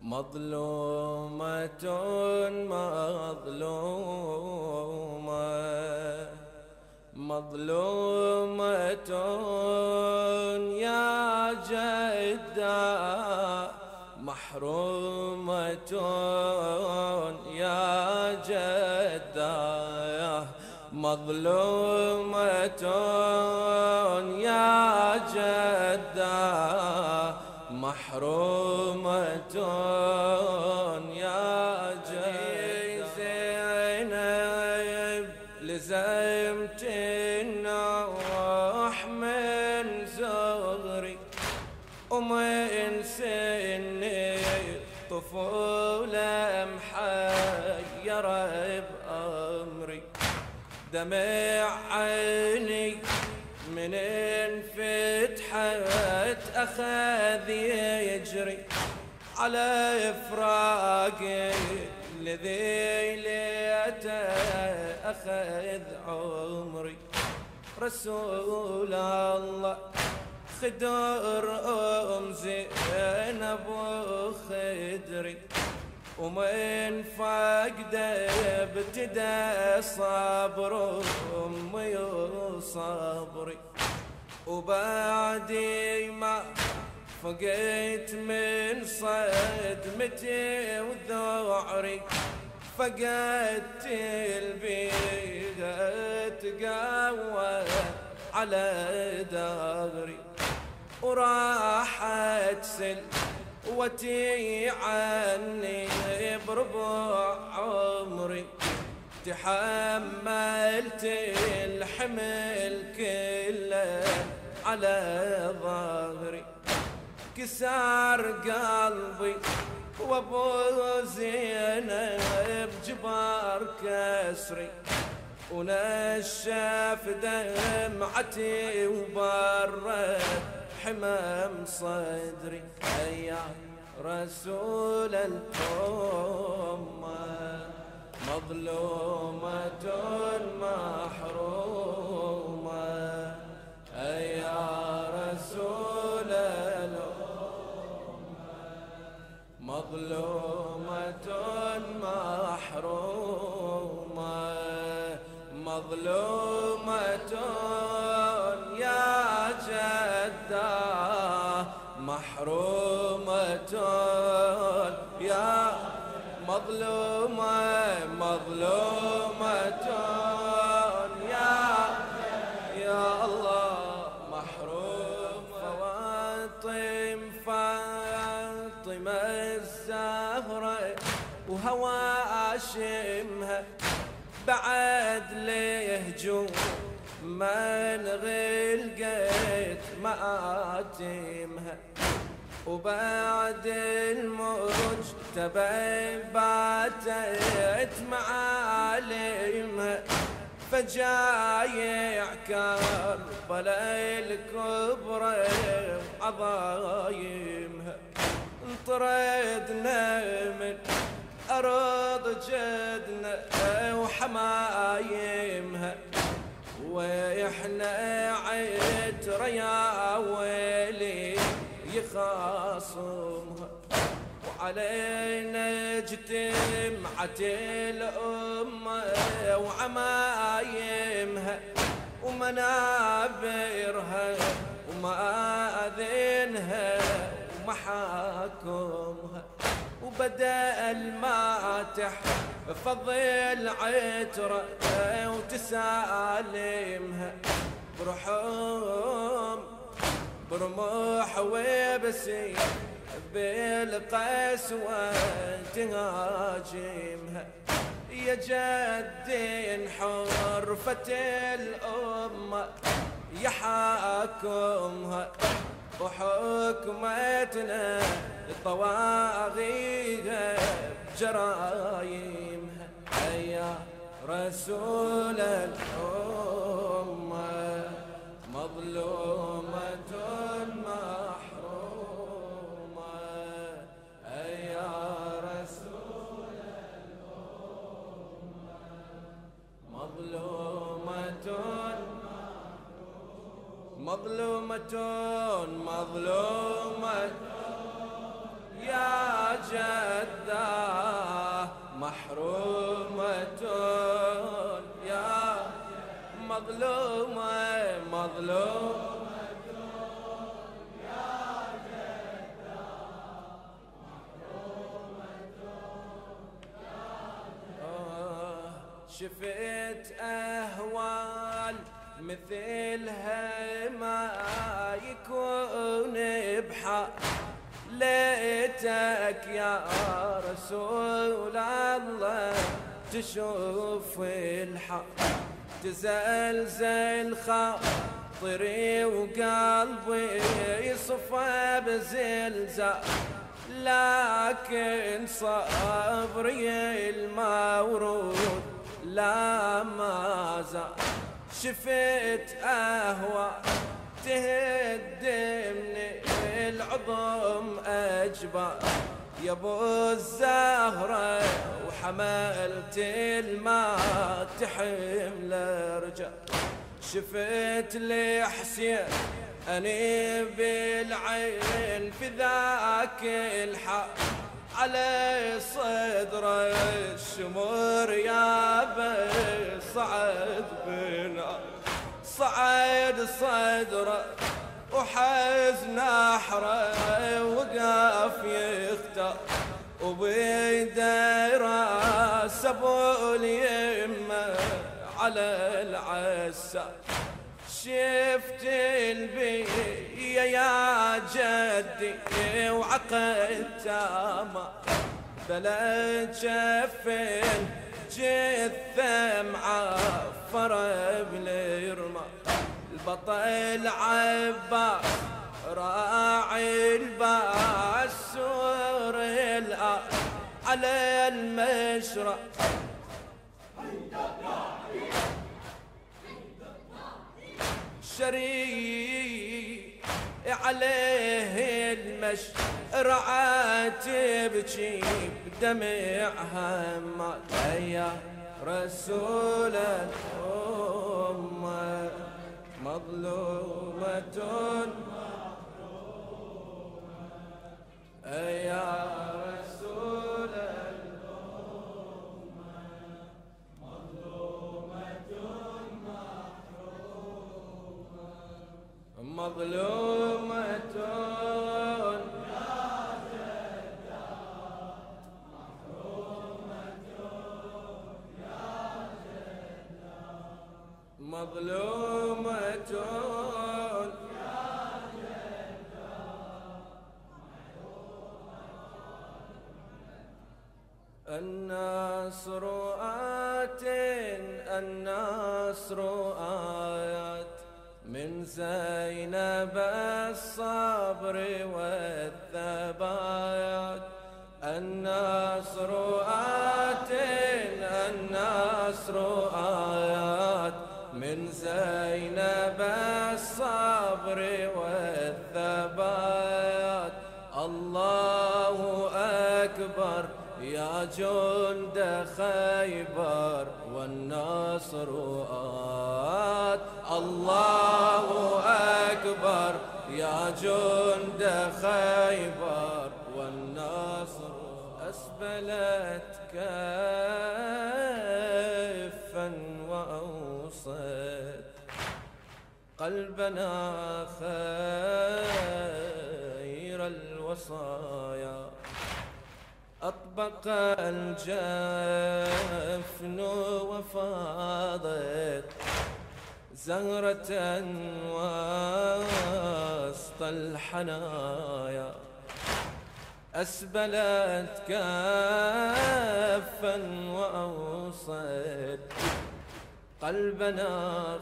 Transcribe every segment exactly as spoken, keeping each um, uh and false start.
مظلومة مظلومة مظلومة يا جدة، محرومة يا جدة، مظلومة يا جدة، محرومة يا جدة. زينب لزمت النوح من زغري، ومن سني طفولة محيرة بأمري، دمع عيني من انفتحت أخذ يجري على فراقي الذي ليته أخذ عمري. رسول الله خدر أم زينب وخدري، ومن فقده ابتدى صبر أمي وصبري، وبعدي ما فقيت من صدمتي وذعري، فقدت البيئة تقوى على دغري، وراحت سلوتي عني بربع عمري، تحملت الحمل كله على ظهري، كسر قلبي وابو زينب جبار كسري، ونشف دمعتي وبرد حمام صدري. يا رسول الأمة مظلومة محرومة، يا رسول الأمة مظلومة محرومة، مظلومة يا جدة، محرومة يا مظلومة، مظلومة يا يا الله محرومة. فاطم فاطمة الزهرة وهواشمها بعد ليهجوم من غلقت مآتمها، وبعد المجتبى باتت معالمها، فجايع كربلاء الكبرى عظايمها، انطردنا من أرض جدنا وحمايمها، وإحنا عترة يا ويلي يخاصمها، وعلينا اجتمعت الأمة وعمايمها ومنابرها ومآذنها ومحاكمها، وبدأ ما تحفظ العترة وتسالمها برحوم برموح وبسيف بالقسوة تهاجمها. يا جدي حرفة الأمة يحاكمها، وحكمتنا الطواغيها جرايمها. يا رسول الأمة مظلومة محرومة، يا رسول الأمة مظلومة مظلومة مظلومة يا جاي محرومة يا مظلومة مظلومة شفت أهوال مثلها ما يكون بحال ليتك يا رسول الله تشوف الحق تزلزل خاطري وقلبي يصفى بزلزال لكن صبري المورود لا ما زال شفت أهوى تهدمني العظم أجبار يا ابو الزهرة وحملت الماء تحمل رجال شفت لي حسين أني بالعين في ذاك الحال على صدره الشمر يا بي صعد بنا صعد صدره وحزن نحره وقف يختار وبيده راس ابو اليمه على العسى شفت البية يا جدي وعقدت ما بلا جفن جثة معفرة بالرمى البطل عباس راعي الباس سور الآن على المشرق شريك عليه المشرعة تبكي بدمعها ما يا رسول الأمة مظلومة يا رسول الأمة مظلومة مظلومة يا جدة محرومة يا جدة مظلومة يا جدة النصر آت النصر آيات من زينب الصبر والثبات النصر آت النصر آيات من زينب الصبر والثبات الله أكبر يا جند خيبر والنصر آت الله أكبر يا جند خيبر والنصر أسبلت كفا وأوصت قلبنا خير الوصايا أطبق الجفن وفاضت زهرة وسط الحنايا أسبلت كافا وأوصت قلبنا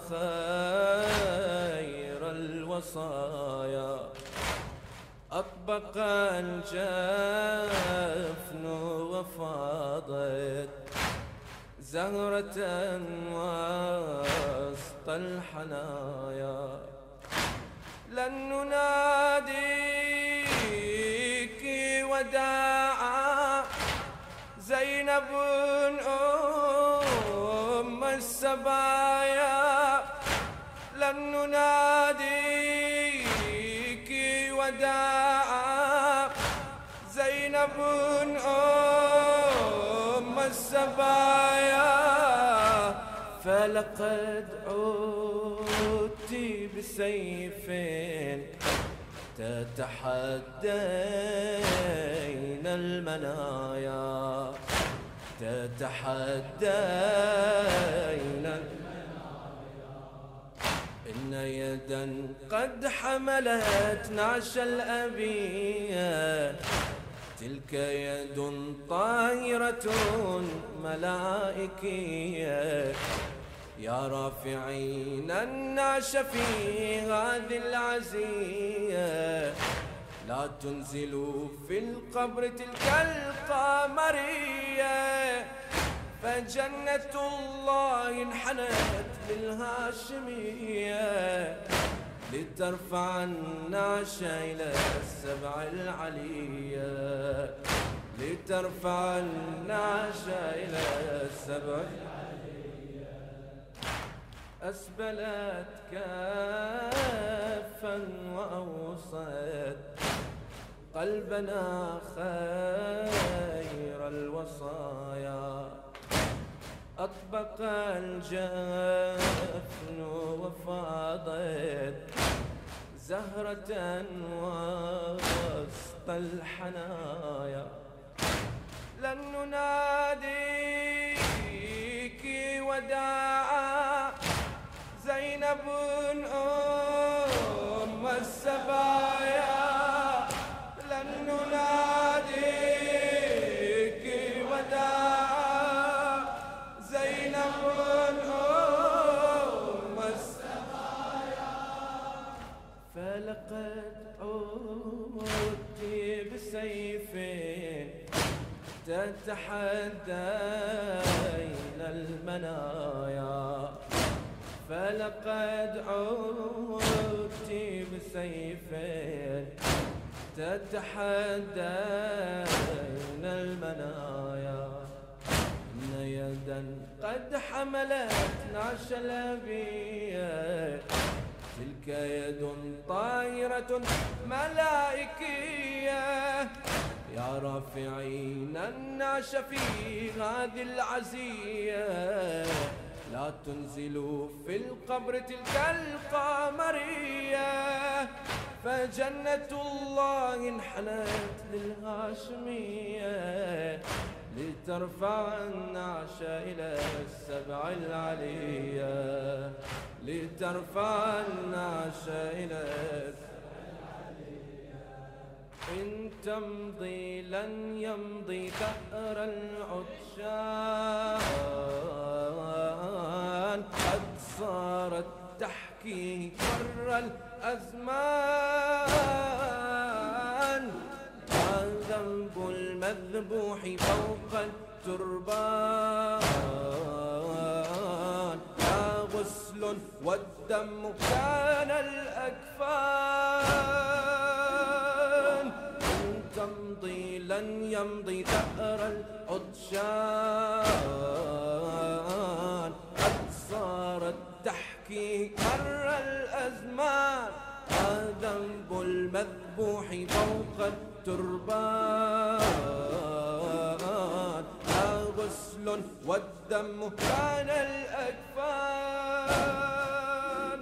خير الوصايا أطبق الجفن وفاضت زهرة وسط الحنايا لن نناديك وداعا زينب أم السبايا لن نناديك وداعا زينب أم السبايا فلقد عودت بسيف تتحدين المنايا تتحدين إن يدا قد حملت نعش الأبية تلك يد طاهرة ملائكية يا رافعين النعش في هذه العزية لا تنزلوا في القبر تلك القمرية فجنة الله انحنت للهاشمية لترفع النعش إلى السبع العلية لترفع النعش إلى السبع العلية أسبلت كافا وأوصت قلبنا خير الوصايا أطبق الجفن وفاضت زهرة وسط الحنايا لن نناديك وداعا زينب أم السبايا لن نناديك وداعا زينب أم السبايا فلقد عودت بسيف تتحدين المنايا فلقد عودت بسيف تتحدين المنايا إن يدا قد حملت نعش الأبية تلك يد طاهرة ملائكية يا رافعين النعش في هذه العزية لا تنزلوا في القبر تلك القمرية فجنة الله انحنت للهاشمية لترفع النعش إلى السبع العلية لترفع النعش إلى السبع العلية إن تمضي لن يمضي ثأر العطشان قد صارت تحكي مر الأزمان ما ذنب المذبوح فوق التربان لا غسل والدم كان الأكفان إن تمضي لن يمضي ثأر العطشان قد صارت تحكي مر الأزمان ما ذنب المذبوح فوق التربان لا غسل والدم كان الأكفان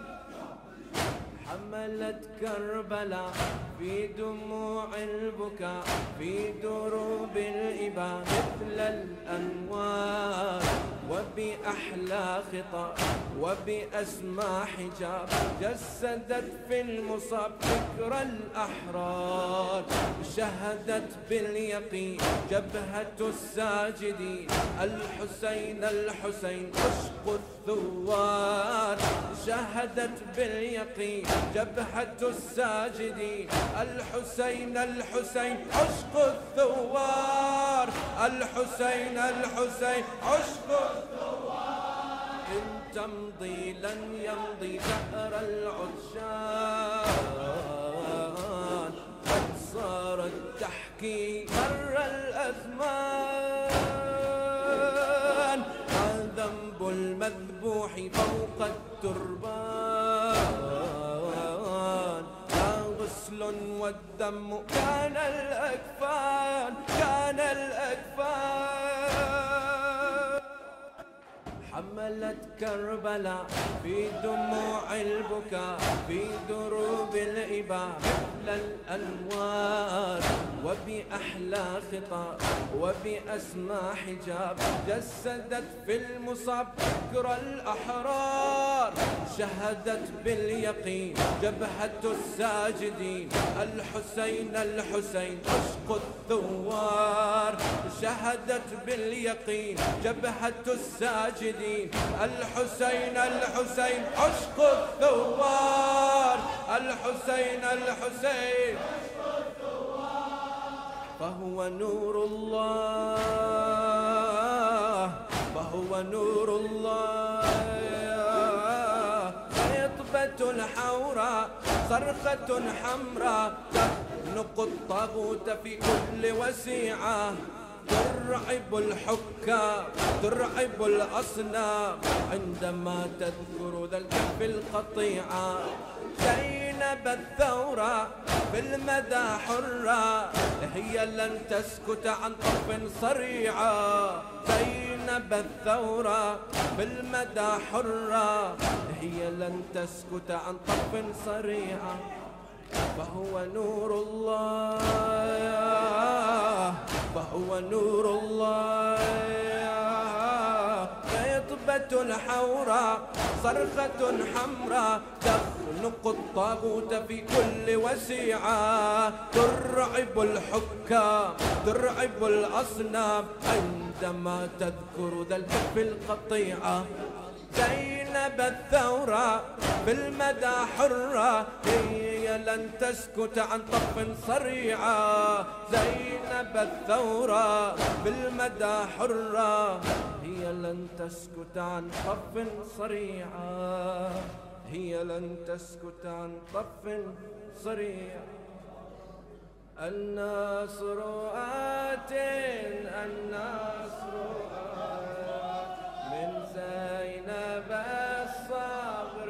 حملت كربلاء في دموع البكاء في دروب الإباء مثل الأنوار وبأحلى خطاب وبأسمى حجاب جسدت في المصاب فكر الأحرار شهدت باليقين جبهة الساجدين الحسين الحسين عشق الثوار شهدت باليقين جبهة الساجدين الحسين الحسين عشق الثوار الحسين الحسين عشق الثوار إن تمضي لن يمضي ثأر العطشان قد صارت تحكي مر الأزمان ما ذنب المذبوح فوق التربان لا غسل والدم كان الأكفان كان الأكفان بالت كربلاء في دموع البكاء في دروب الإباء مثل الأنوار وبأحلى خطاب وبأسمى حجاب جسدت في المصاب ذكر الأحرار شهدت باليقين جبهة الساجدين الحسين الحسين عشق الثوار شهدت باليقين جبهة الساجدين الحسين الحسين عشق الثوار الحسين الحسين فهو نور الله فهو نور الله خيطبة الحوراء صرخة حمراء تخنق الطاغوت في كل وسيعة ترعب الحكام ترعب الأصنام عندما تذكر ذا الكف القطيعة زينب الثورة في المدى حرة هي لن تسكت عن طرف صريعة زينب الثورة في المدى حرة هي لن تسكت عن طرف صريعة فهو نور الله فهو نور الله خيطبة الحوراء صرخة حمراء تخنق الطاغوت في كل وسيعة ترعب الحكام ترعب الأصنام عندما تذكر ذا الكف القطيعة زينب الثورة في المدى حرة هي لن تسكت عن طرف صريعة زينب الثورة في المدى حرة هي لن تسكت عن طرف صريعة هي لن تسكت عن طرف صريعة النصر آت النصر آت من زينب الصبر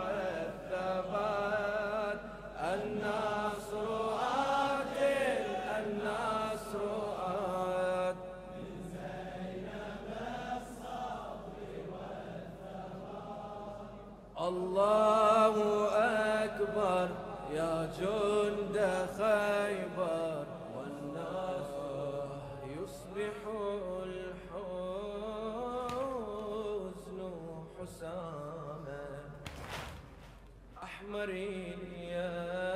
والثبات النصر آت النصر آت من زينب الصبر والثبات الله أكبر يا جند خيبر والنصر يصبح الحزن حساما أحمريا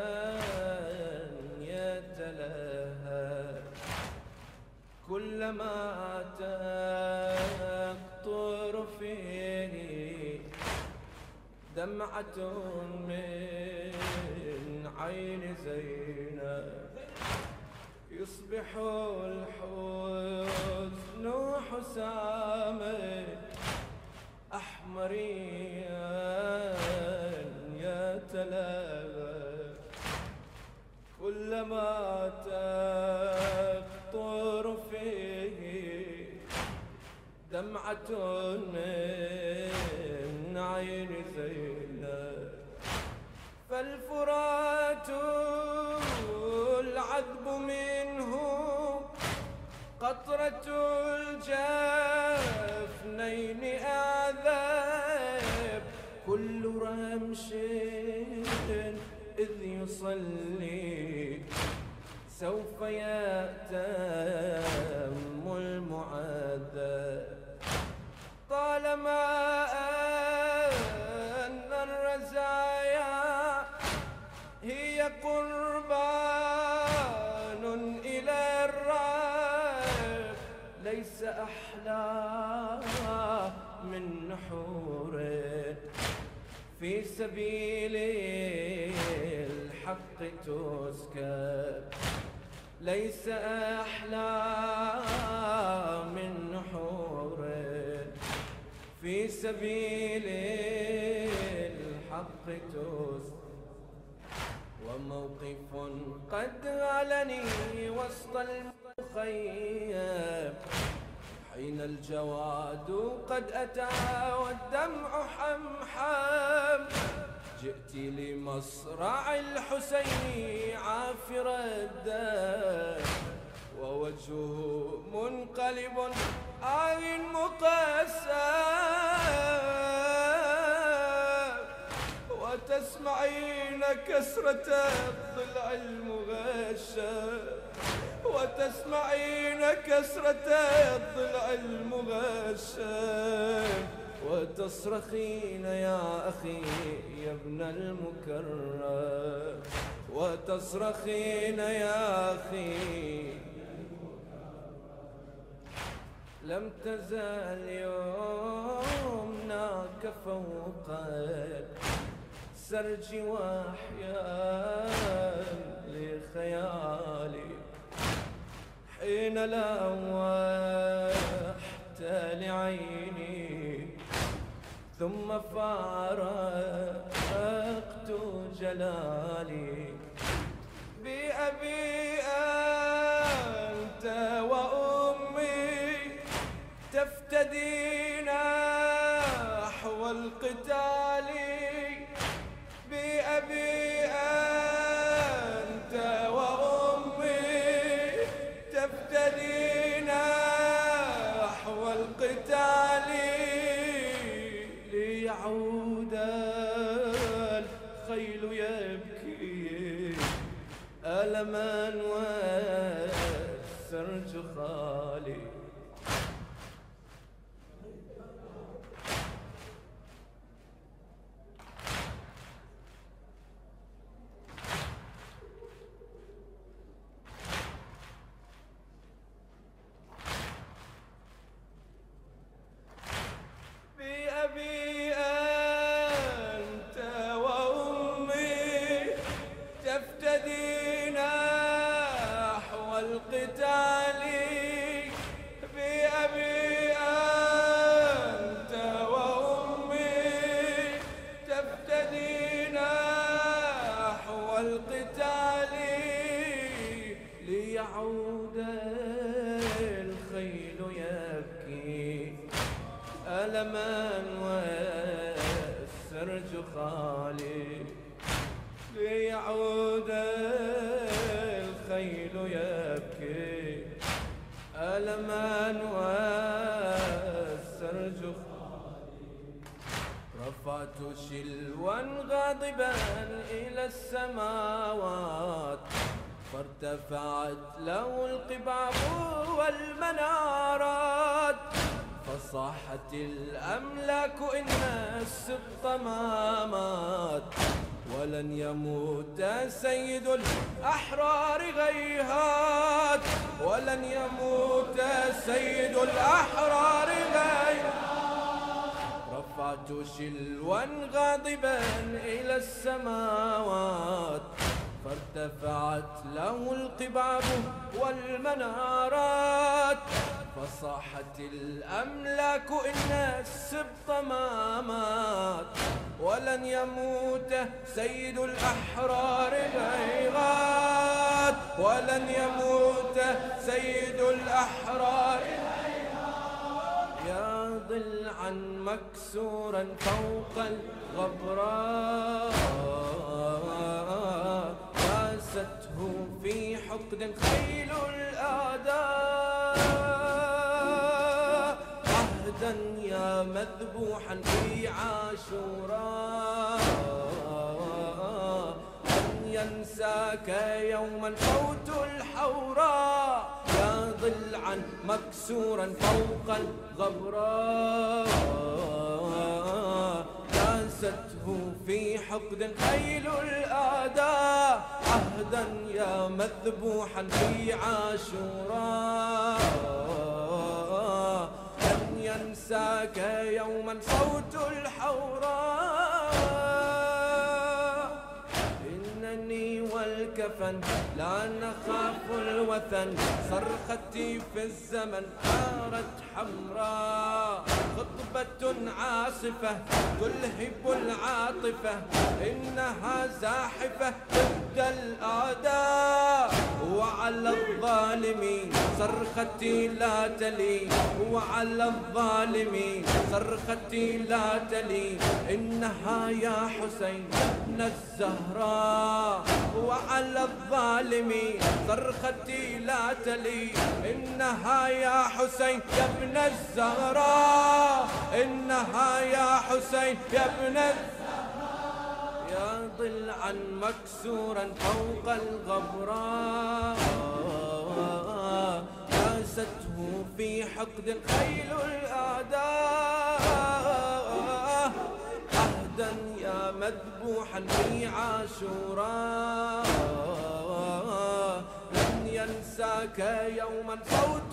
يتلهى كلما تقطر فيه دمعة من عين زينب يصبح الحزن حساما أحمريا يتلاغى كلما تقطر فيه دمعة من عين زينب فالفرات العذب منه قطرة الجفنين أعذب كل رمش إذ يصلي سوف يأتم المعذب طالما أن الرزايا هي قربان إلى الرب ليس أحلى من نحور في سبيل الحق تسكب ليس أحلى من نحور في سبيل الحق تسكب وموقف قد غلني وسط المخيم حين الجواد قد أتى والدمع حمحم جئت لمصرع الحسين عافر الدم ووجهه منقلب آه مقسم وتسمعين كسرة الضلع المغشى وتسمعين كسرة الضلع المغشى وتصرخين يا أخي يا ابن المكرم وتصرخين يا أخي لم تزال يومناك فوق السرج وأحيا لخيالي حين لوحت لعيني ثم فارقت جلالي بأبي أنت وأمي تفتدين نحو القتال بأبي أنت وأمي تفتدين نحو القتال ليعود الخيل يبكي ألما والسرج خالي بأبي أنت وأمي تفتدين نحو القتال بأبي أنت وأمي تفتدين نحو القتال ليعود الخيل يبكي ألما والسرج خالي ليعود الخيل يبكي ألما والسرج خالي رفعت شلوا غاضبا إلى السماوات فارتفعت له القباب والمنارات فصاحت الأملاك إن السبط ما مات ولن يموت سيد الأحرار غيهات ولن يموت سيد الأحرار غيهات رفعت شلوا غاضبا إلى السماوات فارتفعت له القباب والمنارات فصاحت الأملاك إن السبط ما مات ولن يموت سيد الأحرار غيغات ولن يموت سيد الأحرار غيغات يا ضلعا مكسورا فوق الغبراء قاسته في حقد خيل الأعداء عهدا يا مذبوحا في عاشوراء أن ينساك يوما فوت الحوراء يا ضلعا مكسورا فوق الغبراء داسته في حقد خيل الأعداء عهدا يا مذبوحا في عاشوراء أن ينساك يوما صوت الحوراء إنني والكفن لا نخاف الوثن صرختي في الزمن آرت حمراء خطبة عاصفة تلهب العاطفة إنها زاحفة ضد الأعداء وعلى الظالمين صرختي لا تلي وعلى الظالمين صرختي لا تلي إنها يا حسين ابن الزهراء وعلى الظالمين صرختي لا تلي إنها يا حسين يا ابن الزهراء إنها يا حسين يا ابن الزهراء يا ضلعا مكسورا فوق الغبراء داسته في حقد خيل الأعداء عهدا يا مذبوحا في عاشوراء لن ينساك يوما صوت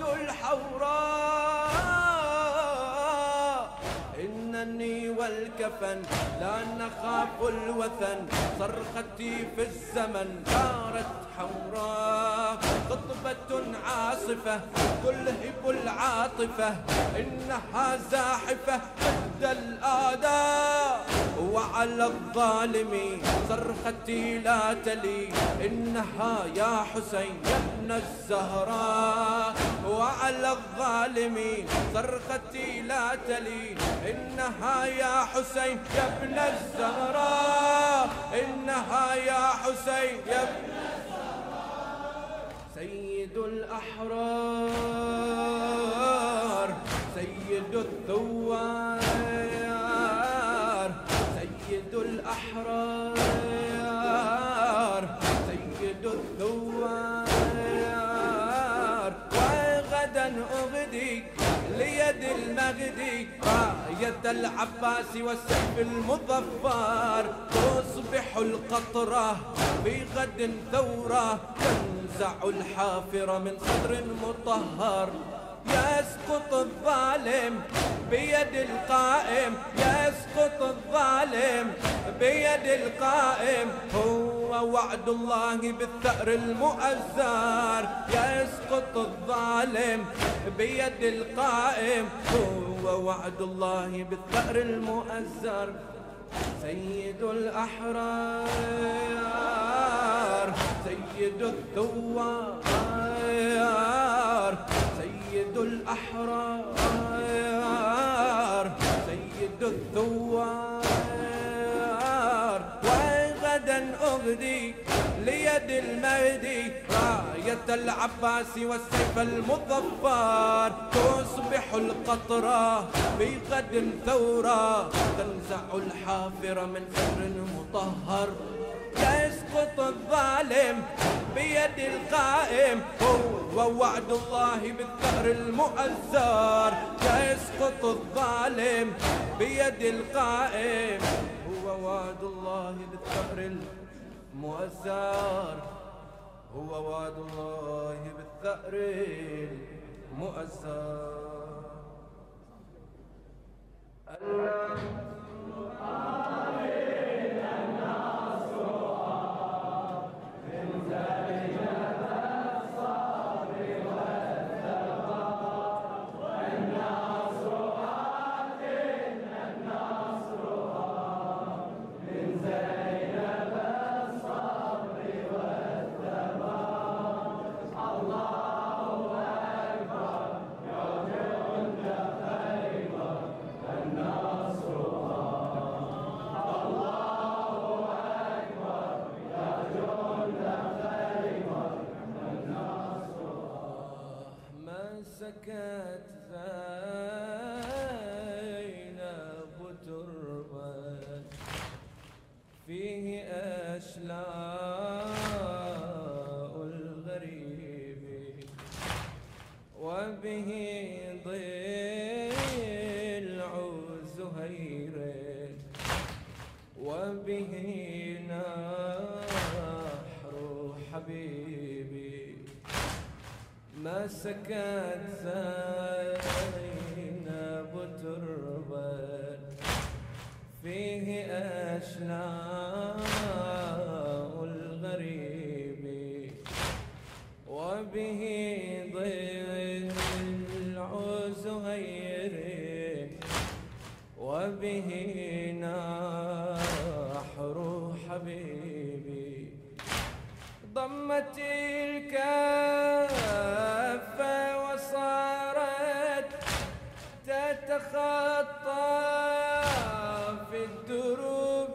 الحوراء إنني والكفن لا نخاف الوثن صرختي في الزمن دارت حمراء خطبة عاصفة تلهب العاطفة إنها زاحفة ضد الأعداء وعلى الظالم صرختي لا تلي إنها يا حسين يا ابن الزهراء وعلى الظالم صرختي لا تلي إنها يا حسين يا ابن الزهراء إنها يا حسين يا ابن سيد الأحرار سيد الثوار سيد الأحرار سيد الثوار وغدا أغدي ليد المهدي راية العباس والسيف المظفر تصبح القطرة في غد ثورة تنزع الحافر من صدر مطهر يسقط الظالم بيد القائم يسقط الظالم بيد القائم هو وعد الله بالثأر المؤزر يسقط الظالم بيد القائم هو وعد الله بالثأر المؤزر سيد الأحرار سيد الثوار سيد الأحرار سيد الثوار وغدا أغدي ليد المهدي راية العباس والسيف المظفر تصبح القطرة في غد ثورة تنزع الحافر من صدر مطهر يسقط الظالم بيد القائم هو وعد الله بالثأر المؤزر يسقط الظالم بيد القائم هو وعد الله بالثأر المؤزر هو وعد الله بالثأر المؤزر سكت زينب تربت فيه أشلاء الغريب وبه ضلع زهير وبه نحر حبيبي ما سكت زينب تربت فيه أشلاء الغريب وبه ضلع زهير وبه نحر حبيبي ضمت الكف وصارت تتخطى في الدروب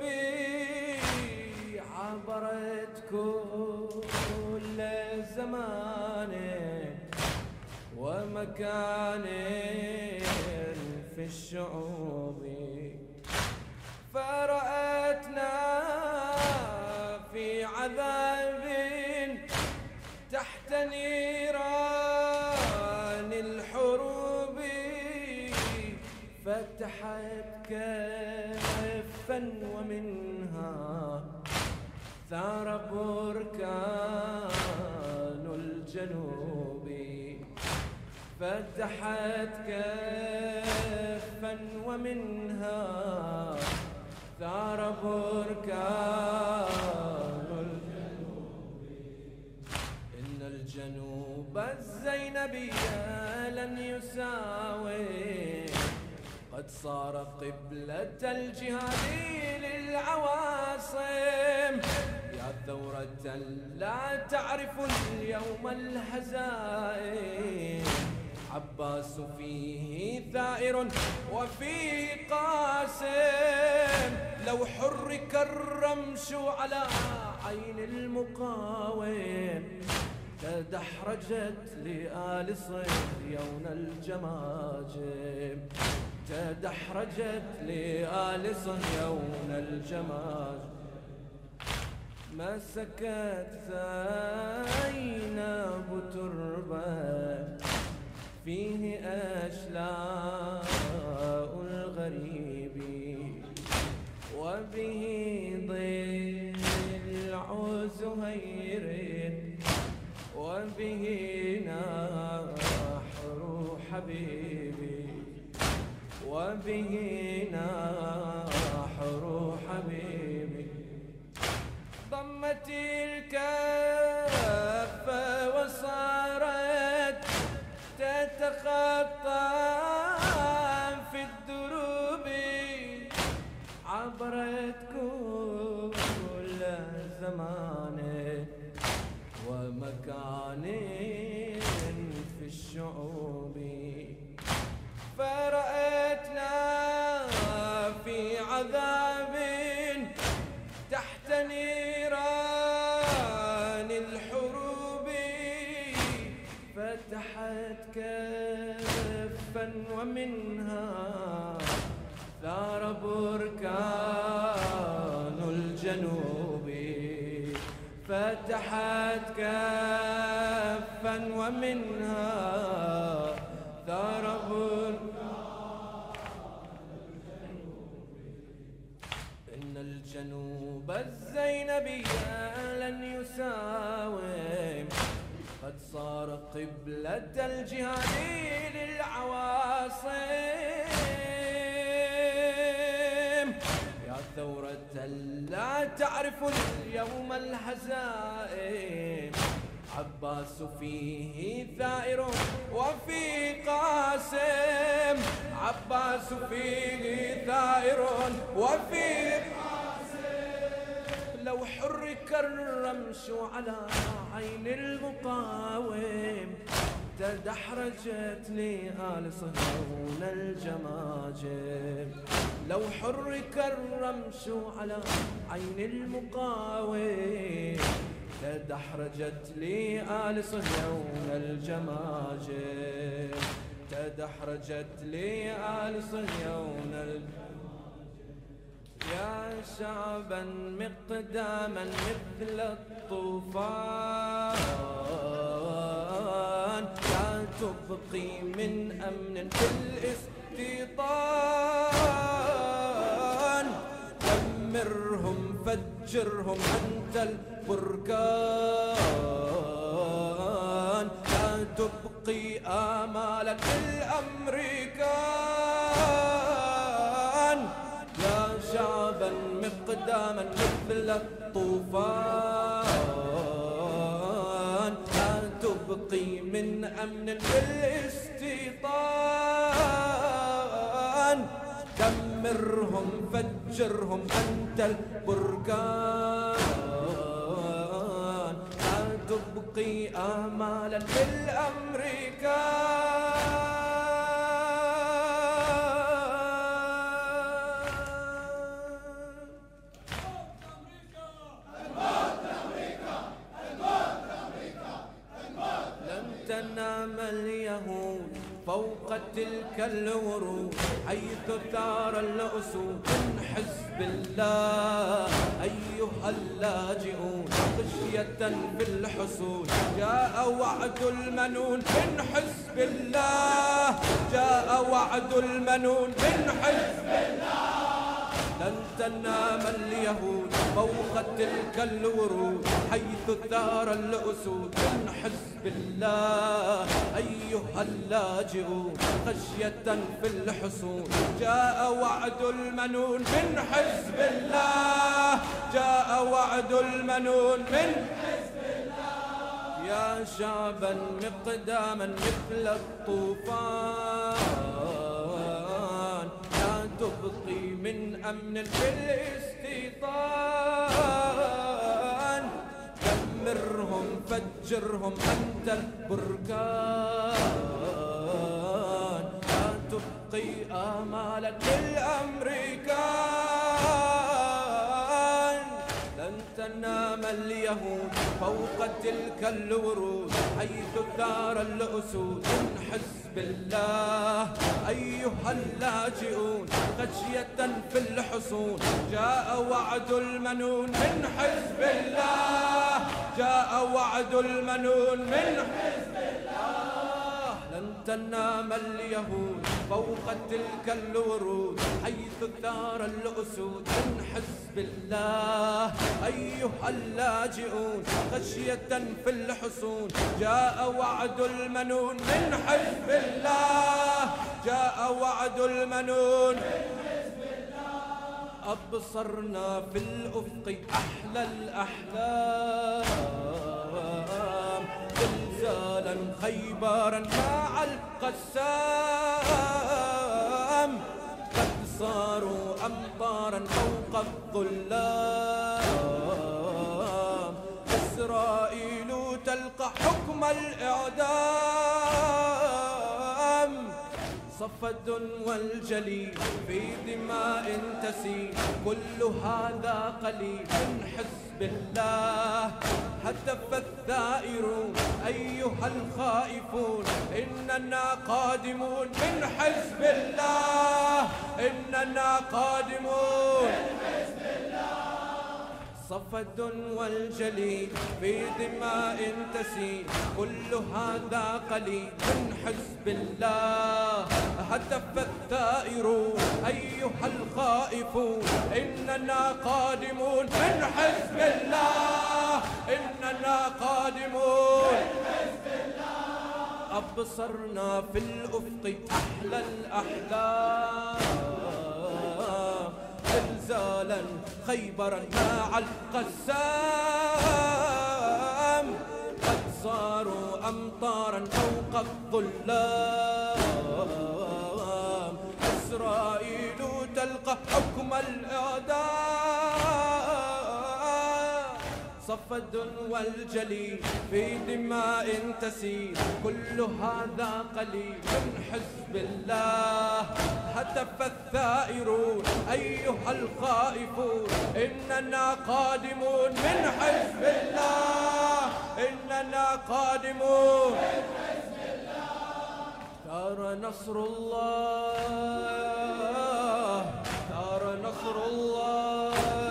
عبرت كل زمان ومكان في الشعوب فرأت نار فتحت كفا ومنها ثار بركان الجنوب، فتحت كفا ومنها ثار بركان الجنوب. إن الجنوب الزينبية لن يساوي، قد صار قبلة الجهاد للعواصم. يا ثورة لا تعرف اليوم الهزائم، عباس فيه ثائر وفيه قاسم. لو حرك الرمش على عين المقاوم، تدحرجت لآل صهيون الجماجم، تدحرجت لآل صهيون الجماجم. مسكت زينب تربة فيه أشلاء الغريب، وبه ضلع زهير، وبه نحر حبيبي، وبه نحر حبيبي. ضمت الكف وصارت تتخطى في الدروب، عبرت كل زمان ومكان في الشعوب، فرأتنا في عذاب تحت نيران الحروب. فتحت كفا ومنها ثار بركان الجنوب، فتحت كفا ومنها ثار بركان الجنوب. إن الجنوب الزينبية لن يساوي، قد صار قبلة الجهاد للعواصم. يا ثورة لا تعرف اليوم الهزائم، عباس فيه ثائر وفيه قاسم، عباس فيه ثائر وفيه قاسم. لو حرك الرمش على عين المقاوم، تدحرجت لآل صهيون الجماجم. لو حرك الرمش على عين المقاوم، تدحرجت لآل صهيون الجماجم، تدحرجت لآل صهيون الجماجم. يا شعبا مقداما مثل الطوفان، لا تبقي من أمن في الاستيطان. دمرهم فجرهم أنت البركان، لا تبقي آمالا للأمريكان. يا شعبا مقداما مثل الطوفان، لا تبقي من أمن بالاستيطان. دمرهم فجرهم أنت البركان، لا تبقي آمالا بالأمريكان. تنام اليهود فوق تلك الورود حيث ثار الأسود من حزب الله أيها اللاجئون خشية بالحصول جاء وعد المنون من حزب الله جاء وعد المنون من حزب الله لن تنام اليهود فوق تلك الورود حيث ثار الأسود من حزب الله أيها اللاجئون خشية في الحصون جاء وعد المنون من حزب الله جاء وعد المنون من حزب الله يا شعبا مقداما مثل الطوفان لا تبقي من أمن في الاستيطان دمرهم فجرهم أنت البركان لا تبقي آمالا للأمريكان لن تنام اليهود فوق تلك الورود حيث ثار الأسود من حزب الله أيها اللاجئون خشية في الحصون جاء وعد المنون من حزب الله جاء وعد المنون من حزب الله لن تنام اليهود فوق تلك الورود حيث ثار الأسود من حزب الله أيها اللاجئون خشية في الحصون جاء وعد المنون من حزب الله جاء وعد المنون من حزب الله أبصرنا في الأفق أحلى الأحلام زلزالا خيبارا مع القسام قد صاروا أمطارا فوق الظلام إسرائيل تلقى حكم الإعدام صفد والجليل في دماء تسيل كل هذا قليل من حزب الله هتف الثائرون أيها الخائفون إننا قادمون من حزب الله إننا قادمون من حزب الله صفد والجليل في دماء تسيل كل هذا قليل من حزب الله هتف الثائرون أيها الخائفون إننا قادمون من حزب الله إننا قادمون من حزب الله أبصرنا في الأفق أحلى الأحلام زلزالا خيبرا مع القسام قد صاروا أمطارا فوق الظلام إسرائيل تلقى حكم الإعدام صفد والجليل في دماء تسيل كل هذا قليل من حزب الله هتف الثائرون أيها الخائفون إننا قادمون من حزب الله إننا قادمون من حزب الله ثار نصر الله ثار نصر الله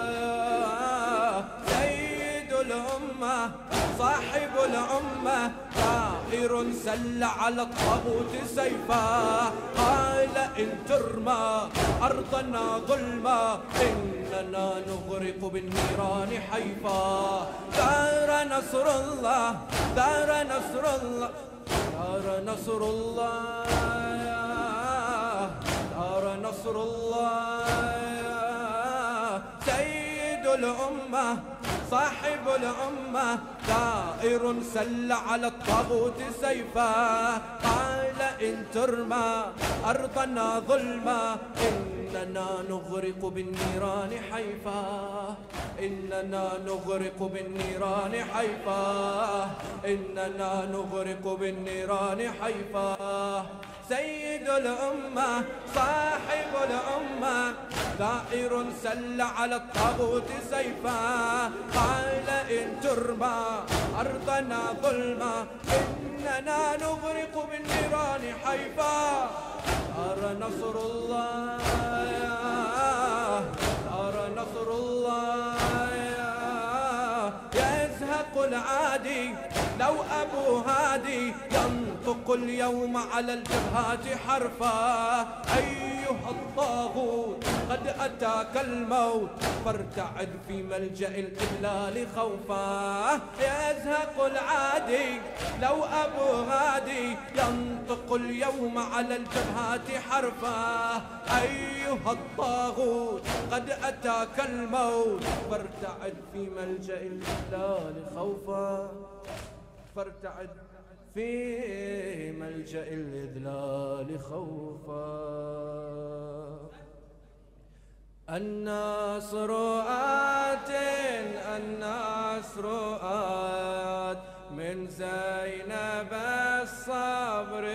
الأمة صاحب الأمة طائر سل على الطاغوت سيفا قال إن ترمى أرضنا ظلما إننا نغرق بالنيران حيفا ثار نصر الله ثار نصر الله ثار نصر الله ثار نصر الله سيد الأمة صاحب الأمة ثائر سل على الطاغوت سيفا قال إن ترمى أرضنا ظلما إننا نغرق بالنيران حيفا إننا نغرق بالنيران حيفا إننا نغرق بالنيران حيفا سيد الأمة صاحب الأمة ثائر سل على الطاغوت سيفا قال إن ترمى أرضنا ظلما إننا نغرق بالنيران حيفا صار نصر الله صار نصر الله يزهق العادي لو أبو هادي ينطق اليوم على الجبهات حرفا أيها الطاغوت قد أتاك الموت فارتعد في ملجأ الإذلال خوفا يزهق العادي لو أبو هادي ينطق اليوم على الجبهات حرفا أيها الطاغوت قد أتاك الموت فارتعد في ملجأ الإذلال خوفا فارتعد في ملجأ الإذلال خوفا النصر آت النصر آت من زينب الصبر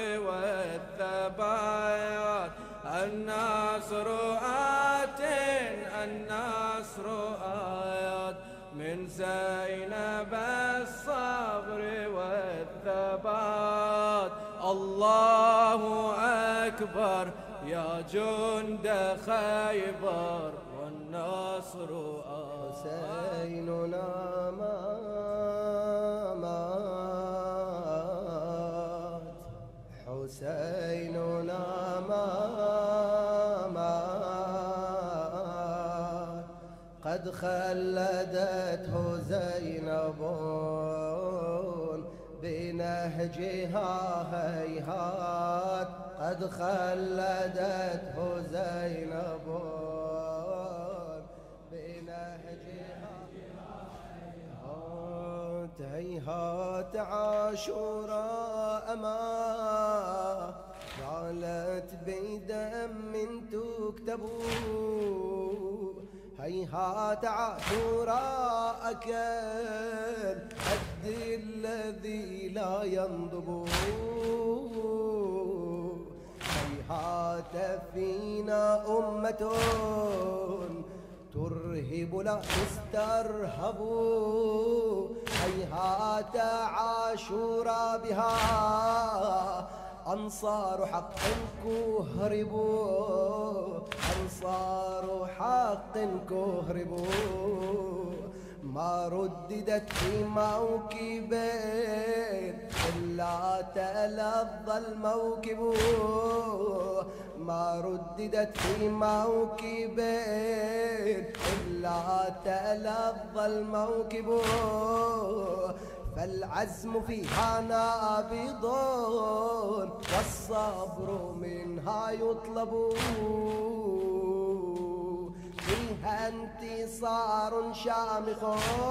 والثبات النصر آت النصر آت من زينب الصبر والثبات الله أكبر يا جند خيبر والنصر آت حسيننا ما مات حسيننا ما مات قد خلدته زينب بنهجها هيهات قد خلدته زينب بنهجها هيهات هيهات عاشوراء ما قالت بدم تكتبوا هيهات عاشوراء أكل قد الذي لا ينضب هيهات فينا أمة ترهب لا تسترهب هيهات عاشوراء بها أنصار حق كهربوا أنصار حق كهربوا ما رددت في موكبين إلا تلظى الموكب ما رددت في موكبين إلا تلظى الموكب فالعزم فيها نابض والصبر منها يطلب فيها انتصار شامخ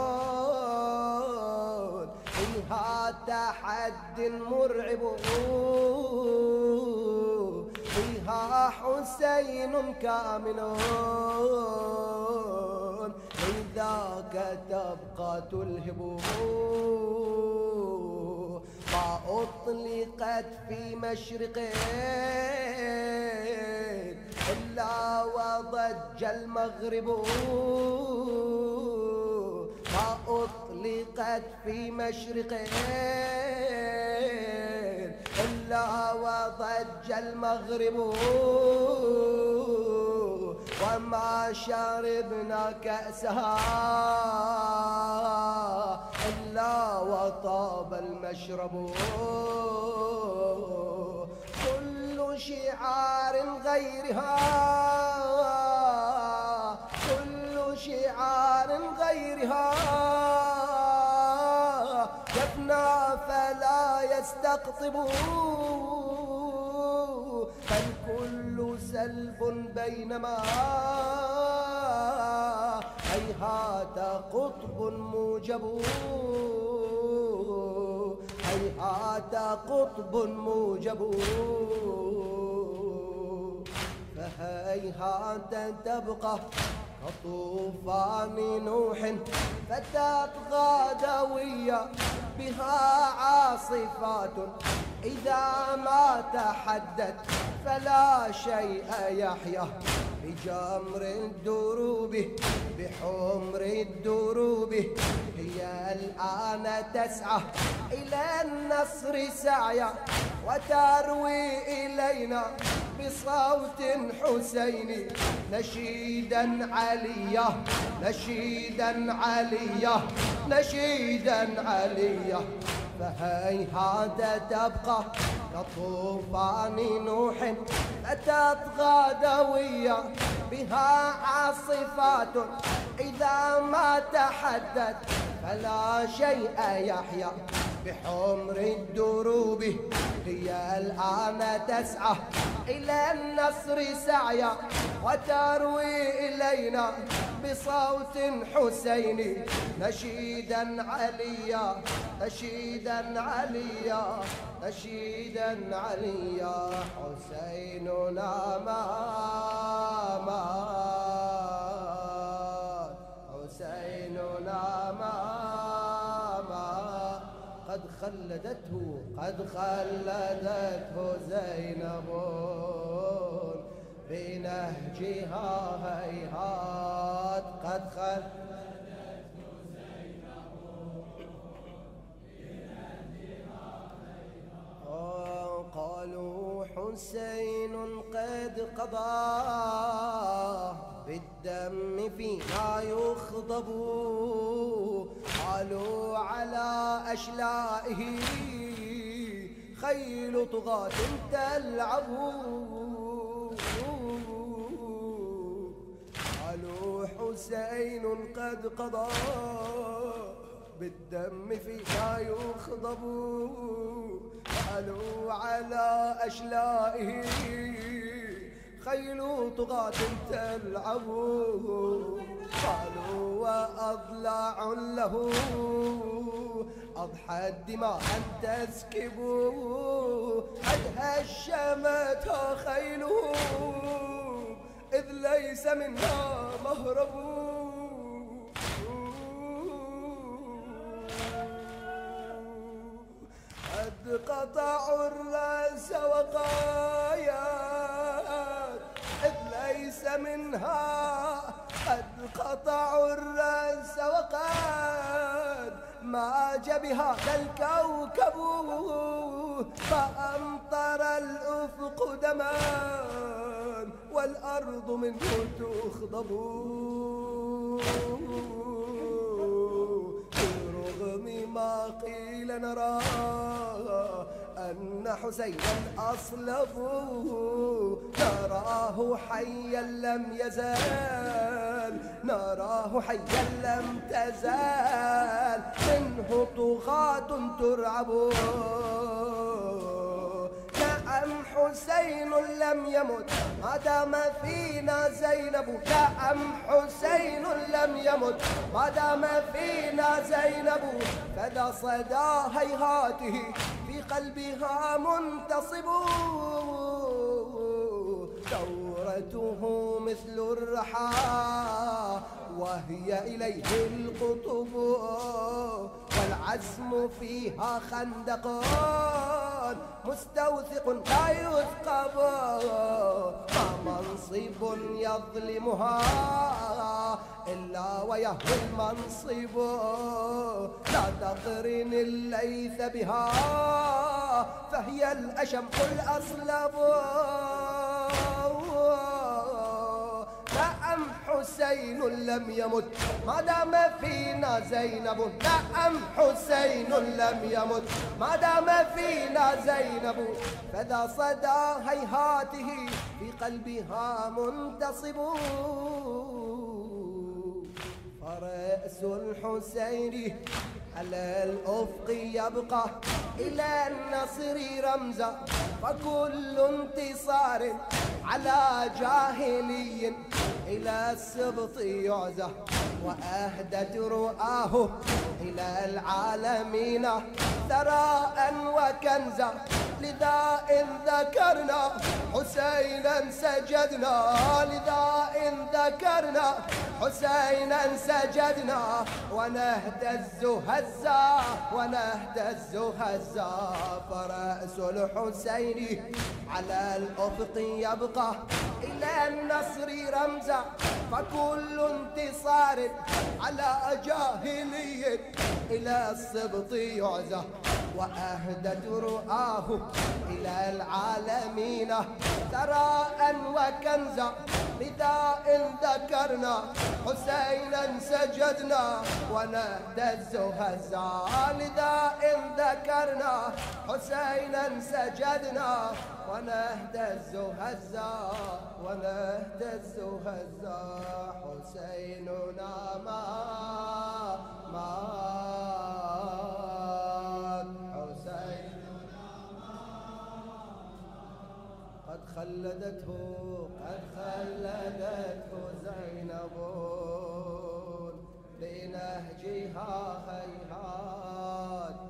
فيها تحد مرعب فيها حسين كامل لذاك تبقى تلهب ما أطلقت في مشرقين إلا وضج المغرب ما أطلقت في مشرقين إلا وضج المغرب وما شربنا كأسها إلا وطاب المشرب كل شعار غيرها كل شعار غيرها يفنى فلا يستقطب فالكل سلب بينما هيهات قطب موجب هيهات قطب موجب فهيهات تبقى كطوفان نوح فتاة غادوية بها عاصفات إذا ما تحدث فلا شيء يحيا بجمر الدروب بحمر الدروب. هي الآن تسعى إلى النصر سعيا وتروي إلينا بصوت حسيني نشيدا عليا نشيدا عليا نشيدا عليا. فهيهات تبقى كطوفان نوح أتت غادوية بها عاصفات إذا ما تحدث فلا شيء يحيا بحمر الدروب. هي الآن تسعى إلى النصر سعيا وتروي إلينا بصوت حسيني نشيدا عليا نشيدا عليا نشيدا عليا. حسيننا ما مات حسيننا ما مات قد خلدته قد خلدته زينب بنهجها هيهات قد خلدته زينب بنهجها هيهات. قالوا حسين قد قضى بالدم فينا يخضب قالوا على أشلائه خيل طغاة تلعب. قالوا حسين قد قضى بالدم فينا يخضب قالوا على أشلائه خيل طغاة تلعب. قالوا وأضلاع له أضحى الدماء أن تسكب قد هشمتها خيله إذ ليس منها مهرب. قد قطعوا الرأس وقايات إذ ليس منها قد قطعوا الرأس وقد ماج بهذا الكوكب فأمطر الأفق دما والأرض منه تخضب. برغم ما قيل نرى أن حسينا أصلبوا نراه حيا لم يزال نراه حيا لم تزال منه طغاة ترعب. نعم حسين لم يمت ما دام فينا زينب نعم حسين لم يمت ما دام فينا زينب فذا صدى هيهاته في قلبها منتصب. دورته مثل الرحى وهي إليه القطب والعزم فيها خندق مستوثق لا يثقب. ما منصب يظلمها إلا ويهوي المنصب لا تقرن الليث بها فهي الأشم الأصلب. نعم حسين لم يمت ما دام فينا زينب نعم حسين لم يمت ما دام فينا زينب فذا صدى هيهاته في قلبها منتصب. فرأس الحسين على الأفق يبقى إلى النصر رمزا فكل انتصار على جاهلي إلى السبط يعزى وأهدت رؤاه إلى العالمين ثراء وكنزا لذا إن ذكرنا حسينا سجدنا، لذا إن ذكرنا حسينا سجدنا، ونهتز هزا ونهتز هزا. فرأس الحسين على الأفق يبقى إلى النصر رمزا، فكل انتصار على جاهلي إلى السبط يعزى. وأهدت رؤاه إلى العالمين ثراء وكنزا، لذا إن ذكرنا حسينا سجدنا ونهتز هزا، لذا إن ذكرنا حسينا سجدنا ونهتز هزا ونهتز هزا. حسيننا ما مات، حسيننا قد خلدته قد خلدته زينب لنهجها هيهات.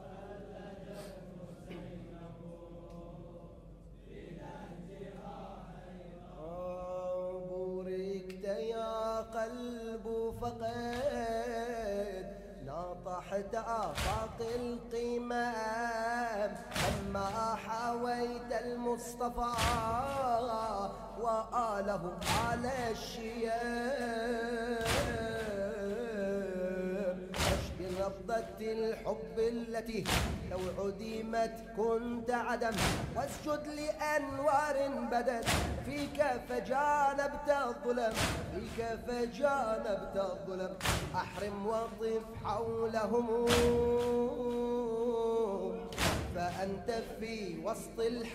بوركت يا قلب فقد ناطحت آفاق القمم، لما حويت المصطفى وآله على الشيم. اشبه نبضة الحب التي لو عدمت كنت عدم، واسجد لأنوار بدت فيك فجانبت الظلم، فيك فجانبت الظلم. أحرم وطف حولهم فأنت في وسط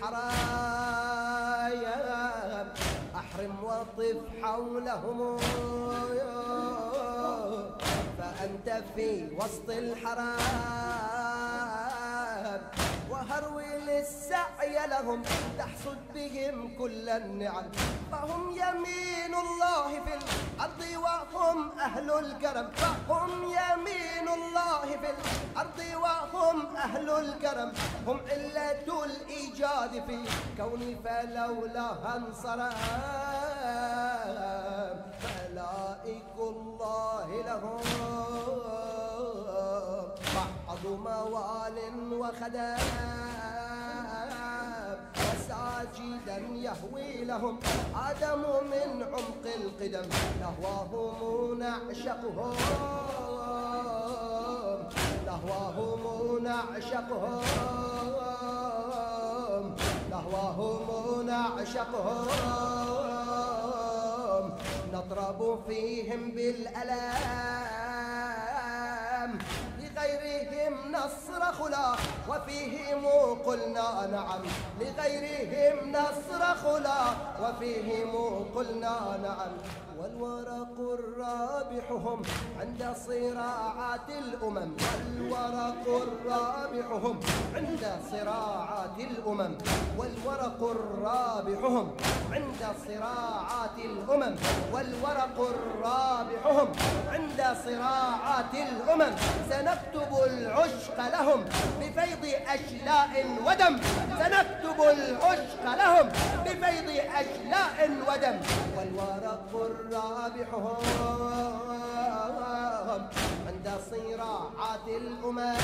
الحرايا، أحرم وطف حولهم فأنت في وسط الحرام. وهرول السعي لهم تحصد بهم كل النعم، فهم يمين الله في الأرض وهم أهل الكرم، فهم يمين الله في الأرض وهم أهل الكرم. هم علة الإيجاد في الكون فلولاها انصرم، ملائك الله لهم بعض موال وخدام، وساجدا يهوي لهم آدم من عمق القدم. نهواهم نعشقهم نهواهم نعشقهم نهواهم نعشقهم. نضرب فيهم بالألام لغيرهم نصرخ لا وفيهم قلنا نعم، لغيرهم نصرخ لا وفيهم قلنا نعم. والورق الرابح هم عند صراعات الأمم، والورق الرابح هم عند صراعات الأمم، والورق الرابح هم عند صراعات الأمم، والورق الرابح هم عند صراعات الأمم. سنكتب العشق لهم بفيض أشلاء ودم، سنكتب العشق لهم بفيض أشلاء ودم. والورق الرابح هم عند صراعات الأمم،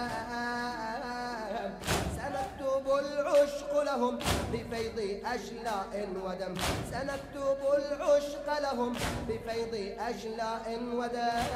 سنكتب العشق لهم بفيض أشلاء ودم، سنكتب العشق لهم بفيض أشلاء ودم.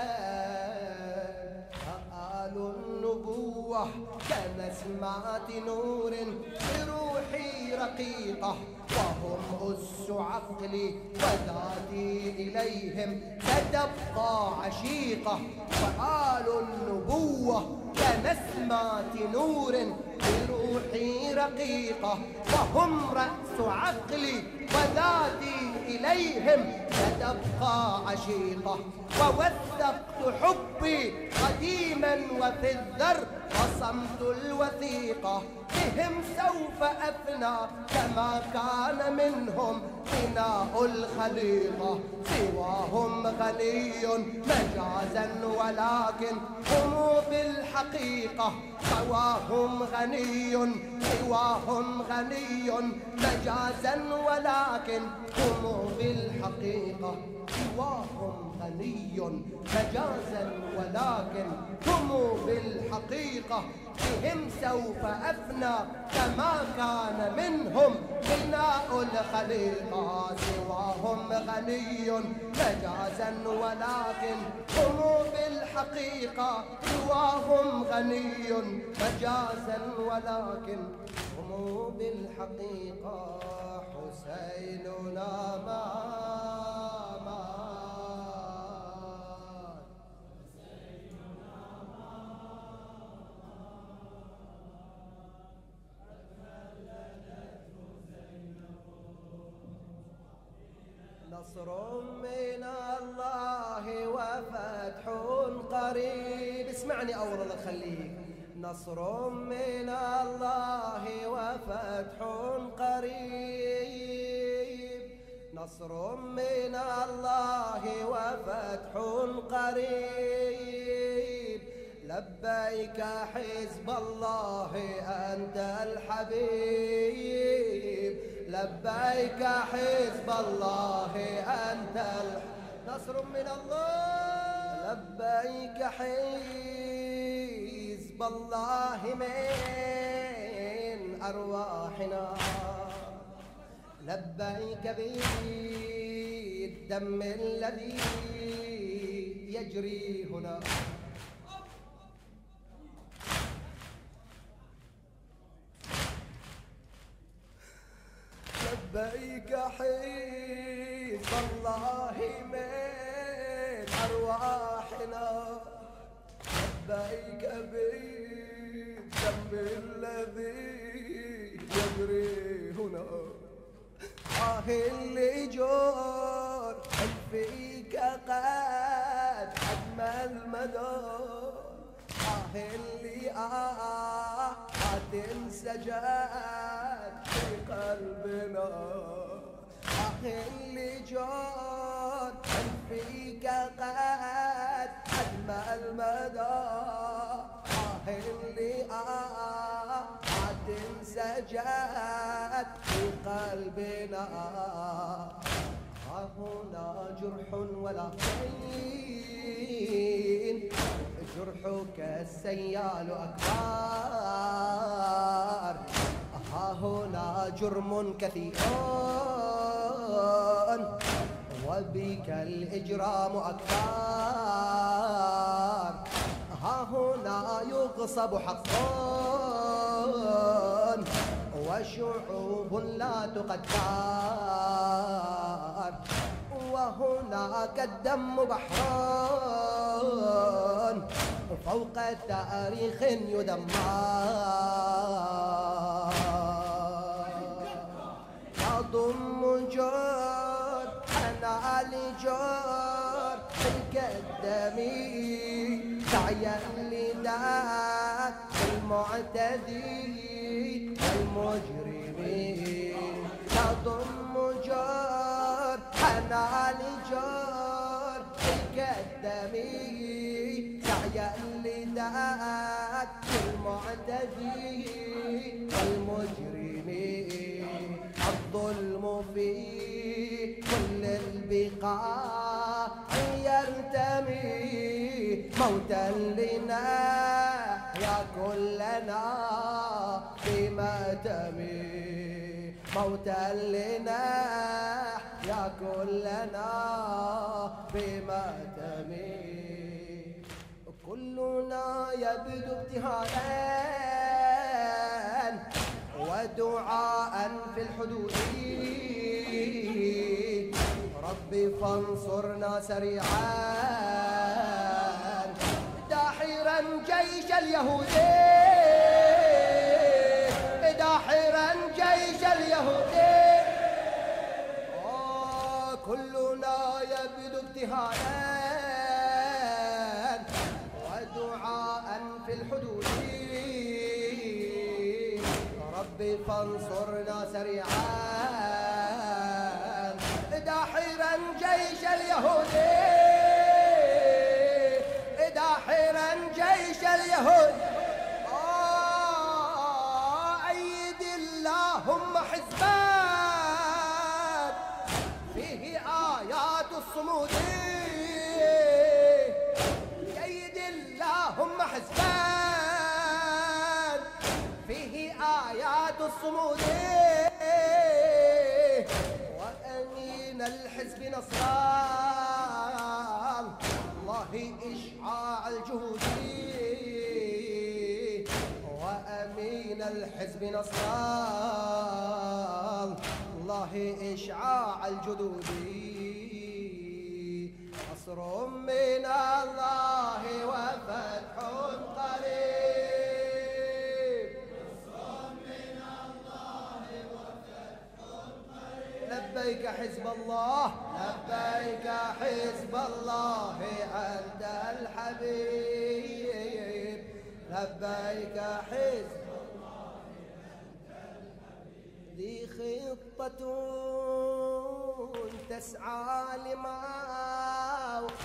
آل النبوة كنسمات نور بروحي رقيقة، وهم أس عقلي وذاتي إليهم ستبقى عشيقة. وآل النبوة كنسمات نور بروحي رقيقة، وهم رأس عقلي وذاتي إليهم ستبقى عشيقة. ووثقت حبي قديما وفي الذر رسمت الوثيقة. بهم سوف أفنى كما كان منهم بناء الخليقة. سواهم غني مجازا ولكن هم بالحقيقة. سواهم غني سواهم غني مجازا ولكن هم بالحقيقة. سواهم غني مجازا ولكن هم بالحقيقة. بهم سوف أفنى كما كان منهم بناء الخليقة. سواهم غني مجازا ولكن هم بالحقيقة. سواهم غني مجازا ولكن هم بالحقيقة. حسيننا ما نصر من الله وفتح قريب. اسمعني أول الله خليك. نصر من الله وفتح قريب. نصر من الله وفتح قريب. لبيك حزب الله أنت الحبيب. لبيك حزب الله أنت نصر من الله. لبيك حزب الله من أرواحنا. لبيك بالدم الذي يجري هنا. لبيك حزب الله من أرواحنا. لبيك بالدم الذي يجري هنا. آه اللي جور فيك قد حجم المدى. آه اللي آه سجاد في قلبنا. آه اللي جور فيك قد حجم المدى. آه اللي آه سجاد في قلبنا. ها هنا جرح ولا حين جرحك السيال أكبر. ها هنا جرم كثير وبك الإجرام أكثر. ها هنا يغصب حقا وشعوب لا تقدر. وهناك الدم بحران فوق تاريخ يدمر. يضم جار أنا لجار تلك الدمي سعيا لذاك المعتدي المجرمين. يضم جار أنا لجار تلك الدمي سعيا لذاك المعتدي المجرمين. الظلم في كل البقاع يرتمي موتا لنا يا كلنا بماتمي. موتا لنا يا كلنا بماتمي. كلنا يبدو ابتهاء ودعاء في الحدود. ربي فانصرنا سريعا داحرا جيش اليهود. داحرا جيش اليهود. كلنا يبدو ابتهالا ودعاء في الحدود ربي فانصرنا سريعا داحرا جيش اليهود داحرا جيش اليهود آه أيد اللهم حزبان فيه آيات الصمود أيد اللهم حزبان فيه آيات الصمود وأمين الحزب نصران الله إشعاع الجهود وأمين الحزب نصران الله إشعاع الجدود نصر من الله وفتح قريب نصر من الله وفتح قريب لبيك حزب الله لبيك حزب الله عند الحبيب لبيك حزب الله عند الحبيب ذي خطة تسعى لموت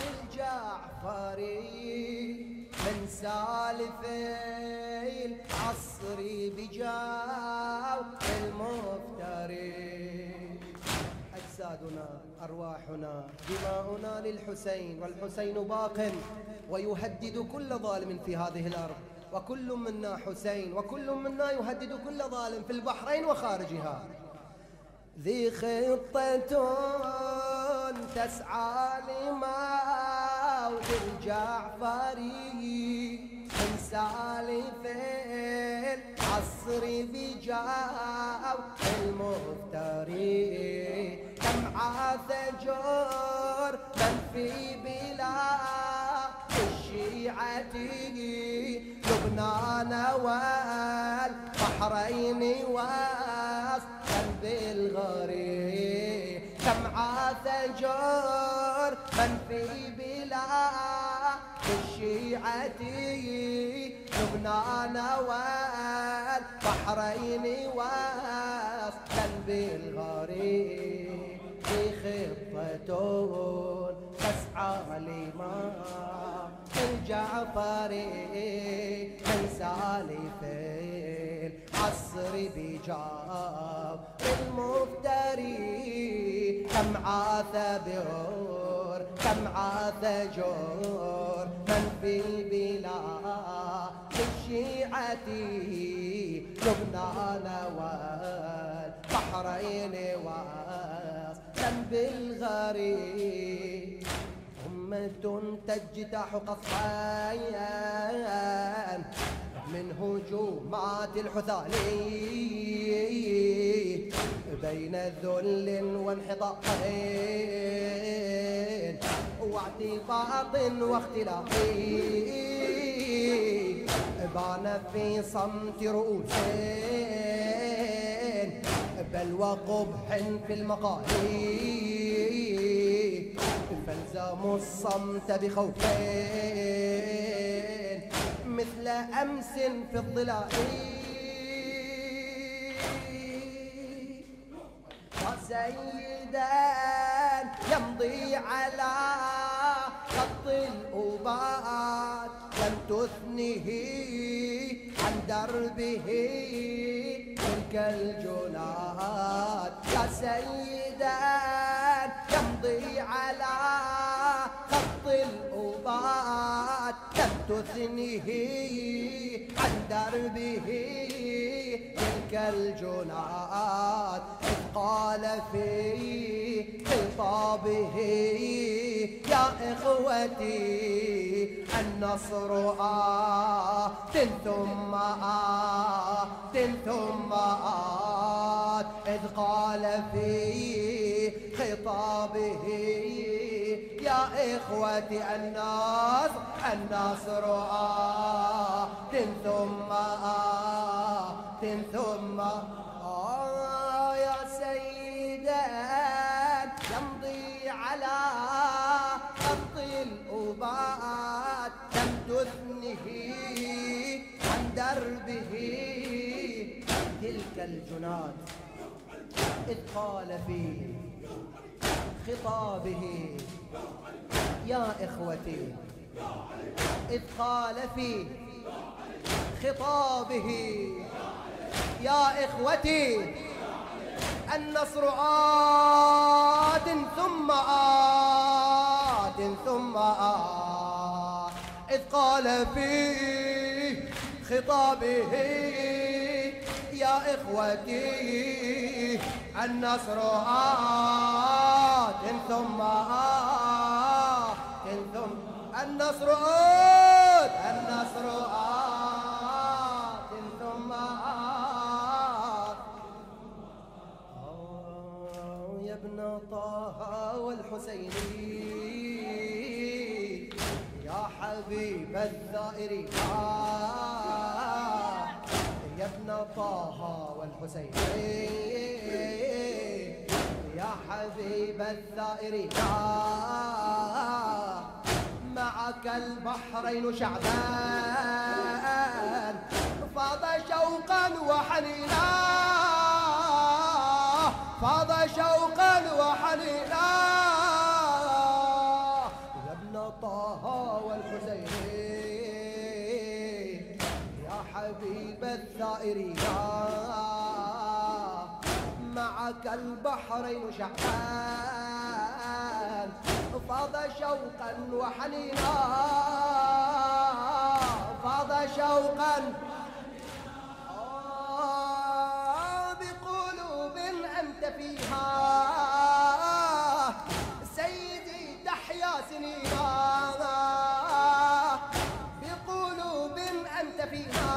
الجعفري من سالفي العصر بجاو المفتري أجسادنا أرواحنا دماؤنا للحسين والحسين باق ويهدد كل ظالم في هذه الأرض وكل منا حسين وكل منا يهدد كل ظالم في البحرين وخارجها ذي خطة تسعى لموت الجعفري من سالف العصر بجاو المفتري كم عاث جور من في بلاد الشيعة لبنان والبحرين واسطا بالغريب كم عاث جور من في بلاد الشيعة لبنان والبحرين واسطا بالغريب في خطة تسعى لما الجعفري من سالف العصر بجاب المفتري كم عاث بور كم عاث جور من في بلاد الشيعة لبنان والبحرين واسطا بالغريب أمة تجتاح قصفان من هجومات الحثالي بين ذل وانحطاطين واعتقاط واختلاف بان في صمت رؤوسين بل وقبح في المقاليد فالزموا الصمت بخوفين مثل أمس في الظلال وسيدا يمضي على خط الأبات لم تثنه عن دربه تلك الجنات يا سيدا يمضي على خط الأبات لم تثنه عن دربه تلك الجنات إذ قال في خطابه يا إخوتي النصر آت ثم آت ثم آت إذ قال في خطابه يا إخوتي النصر النصر آت ثم آت ثم آه يا سيدا يمضي كالجنات إذ قال في خطابه يا إخوتي، إذ قال في خطابه يا إخوتي النصر آت ثم آت ثم آت، إذ قال في خطابه يا إخوتي النصر آت ثم آت ثم النصر آت النصر آت ثم آت. يا ابن طه والحسيني يا حبيب الثائرين، يا ابن طه والحسيني يا حبيب الثائرين، معك البحرين شعبان فاض شوقا وحنينا، فاض شوقا وحنينا. يا ابن طه والحسيني يا حبيب الثائرين، معك البحرين شعبان فاض شوقا وحنينا، فاض شوقا بقلوب أنت فيها سيدي تحيا سنينا، بقلوب أنت فيها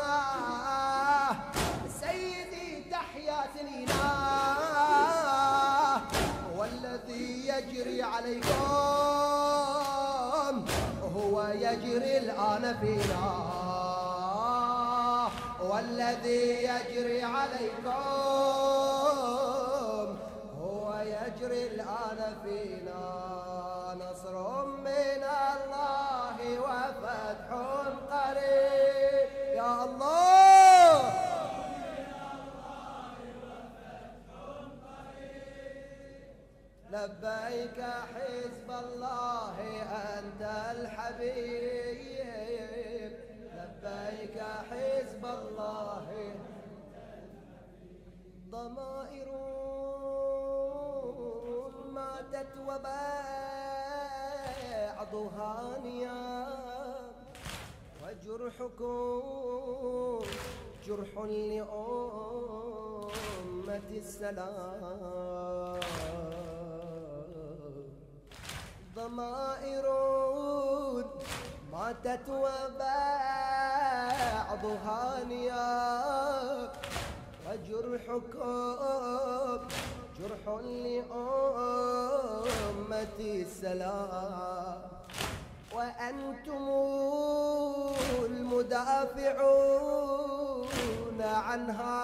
سيدي تحيا سنينا، والذي يجري عليكم هو يجري الآن فينا، والذي يجري عليكم هو يجري الآن فينا. نصر من الله وفتح قريب، يا الله لبيك حزب الله أنت الحبيب، لبيك حزب الله. ضمائر ماتت وبعضها نيام، وجرحكم جرح لأمة السلام. ضمائر ماتت وبعضها نيام، وجرحكم جرح لأمة السلام، وأنتم المدافعون عنها،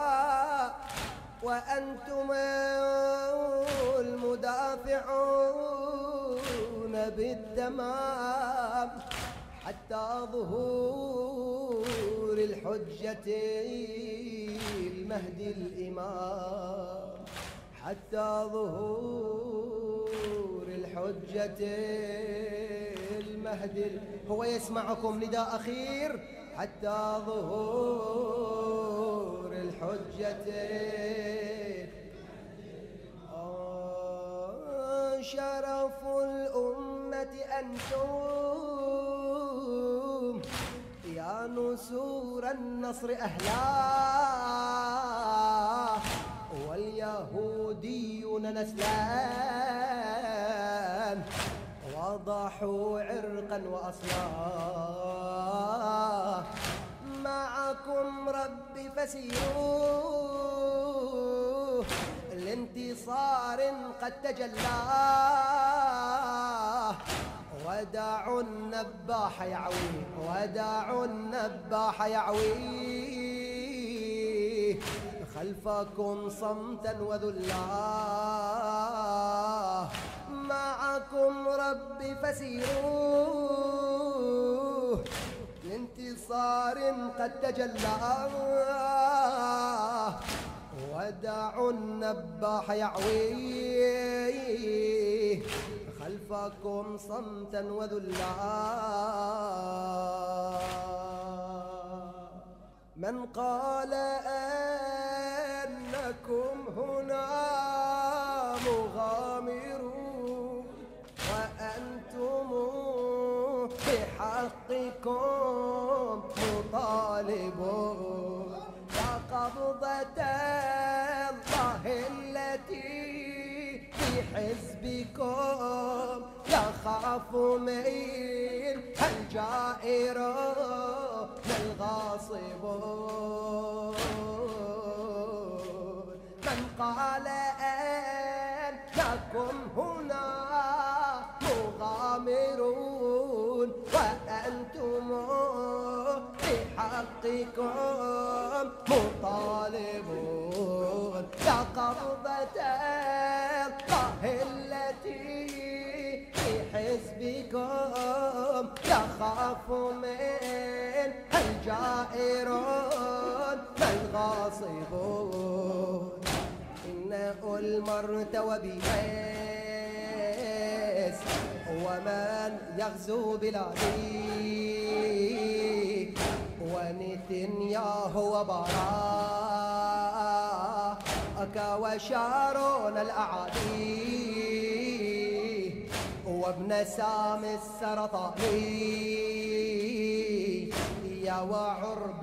وأنتم المدافعون بالتمام حتى ظهور الحجة المهدي الإمام، حتى ظهور الحجة المهدي. هو يسمعكم نداء أخير حتى ظهور الحجة. شرف الأمة أنتم يا نسور النصر أهلا، واليهوديون نسلان وضحوا عرقا وأصلا. معكم ربي فسيروا لانتصار قد تجلى، وداعوا النباح يعوي، وداعوا النباح يعوي خلفكم صمتا وذلا. معكم ربي فسيروا لانتصار قد تجلى، وداع النباح يعويه خلفكم صمتا وذلا. من قال أنكم هنا مغامرون وأنتم بحقكم مطالبون، يا قبضة الله التي في حزبكم يخاف من الجائرون الغاصبون. من قال أنكم هنا مغامرون وأنتم بحقكم مطالبون، يا قبضة الله التي في حزبكم يخاف من الجائرون الغاصبون. إن المرت وبيس ومن يغزو بلادي ونتنياهو وبراك وشارون الأعادي وابن سام السرطاني يا وعرب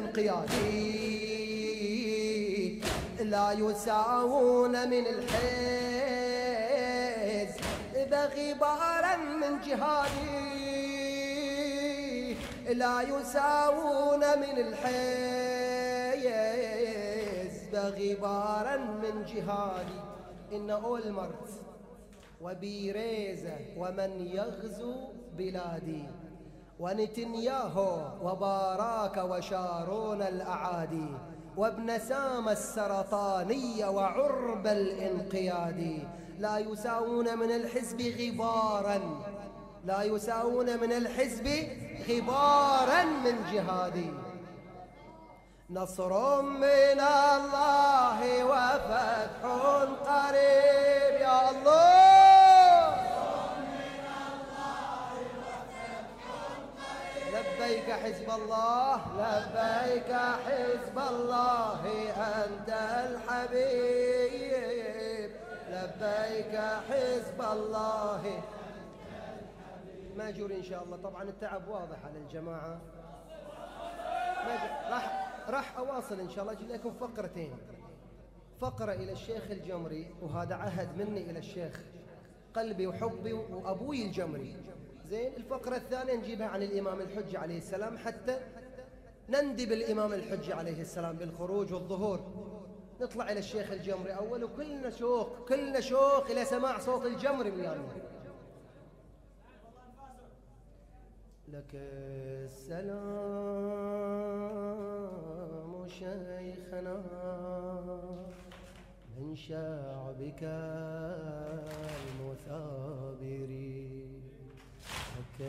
الانقيادي لا يساوون من الحزب غبارا من جهادي، لا يساوون من الحزب غبارا من جهادي. إن أولمرت وبيريزة ومن يغزو بلادي ونتنياهو وباراك وشارون الأعادي وابن سام السرطاني وعرب الانقيادي لا يساوون من الحزب غبارا، لا يساوون من الحزب غبارا من جهادي. نصر من الله وفتح قريب يا الله. لبيك حزب الله لبيك حزب الله أنت الحبيب، لبيك حزب الله. ماجور إن شاء الله. طبعا التعب واضح على الجماعة. راح راح أواصل إن شاء الله. أجيب لكم فقرتين، فقرة إلى الشيخ الجمري وهذا عهد مني إلى الشيخ قلبي وحبي وأبوي الجمري. زين. الفقرة الثانية نجيبها عن الإمام الحجة عليه السلام حتى نندب الإمام الحجة عليه السلام بالخروج والظهور. نطلع إلى الشيخ الجمري أول وكلنا شوق، كلنا شوق إلى سماع صوت الجمري ويانا. لك السلام شيخنا من شعبك المثابر، لك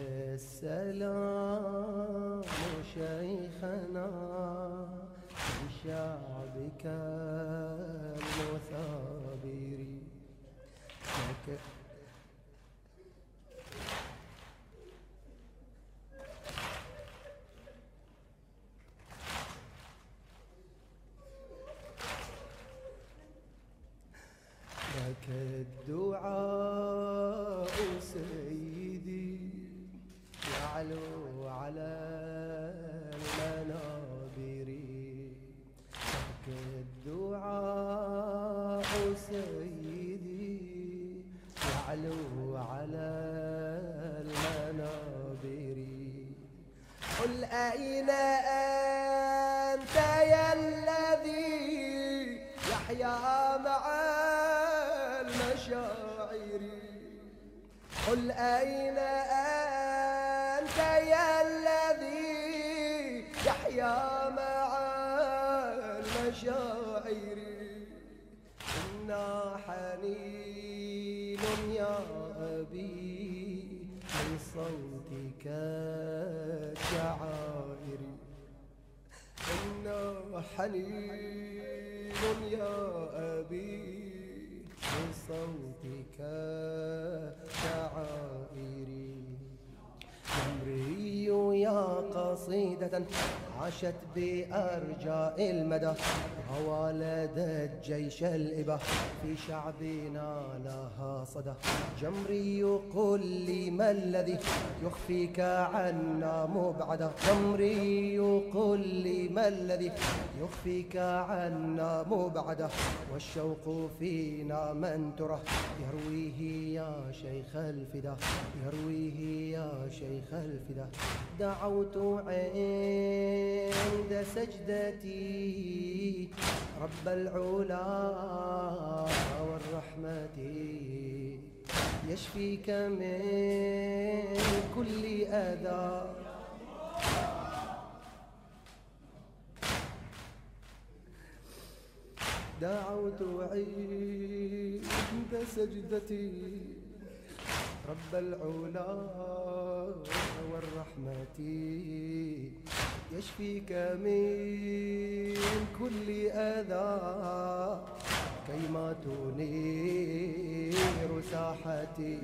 السلام شيخنا من شعبك المثابر. لك لك الدعاء سيدي يعلو على المنابر، لك الدعاء سيدي يعلو على المنابر. قل أين أنت يا الذي يحيا مع المشاعر، قل أين أنت يا الذي يحيا مع المشاعر. إنا حنين يا أبي من صوتك الشعائر، إنا حنين يا أبي من صوتك شعائري. جمري يا قصيدة عاشت بأرجاء المدى وولدت جيش الإبة في شعبنا لها صدى. جمري قل لي ما الذي يخفيك عنا مبعدا. جمري قل لي ما الذي يخفيك عنا مبعدا. والشوق فينا من ترى يرويه يا شيخ الفدا. يرويه يا شيخ الفدا. دعوت عند سجدتي رب العلا والرحمة يشفيك من كل أذى. دعوت عند سجدتي رب العلا والرحمة يشفيك من كل أذى كيما تنير ساحتي.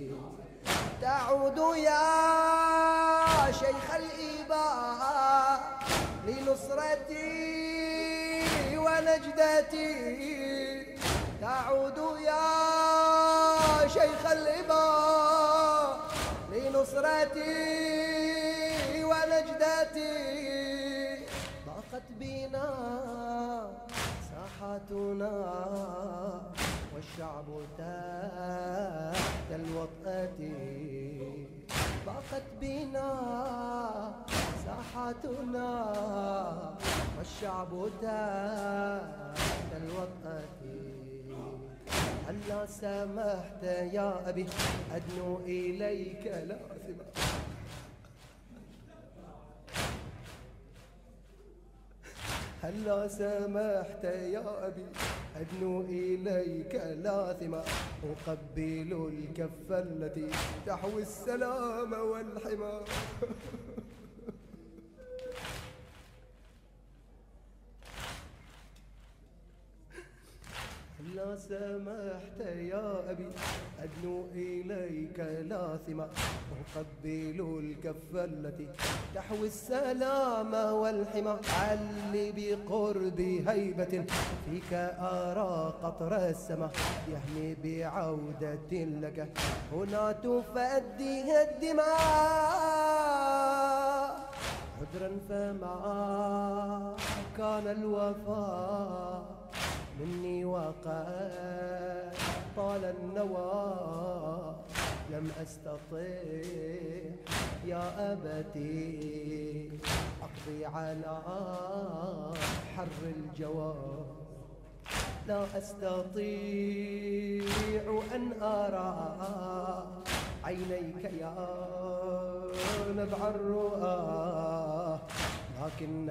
تعود يا شيخ الإباء لنصرتي ونجدتي. تعود يا شيخ الإباء لنصرتي ونجدتي. ضاقت بنا ساحاتنا والشعب تحت الوطأة. ضاقت بنا ساحاتنا والشعب تحت الوطأة. هلا سمحت يا أبي أدنو إليك لاثما. هلا سمحت يا أبي أدنو إليك لاثما. أقبل الكف التي تحوي السلام والحمى. هلا سمحت يا أبي أدنو إليك لاثما. أقبل الكف التي تحوي السلام والحمى. علي بقرب هيبة فيك أرى قطر السماء يهني بعودة لك هنا تفديه الدماء. عذرا فما كان الوفاء مني وقد طال النوى. لم أستطع يا أبتي أقضي على حر الجوى. لا أستطيع أن أرى عينيك يا نبع الرؤى. لكن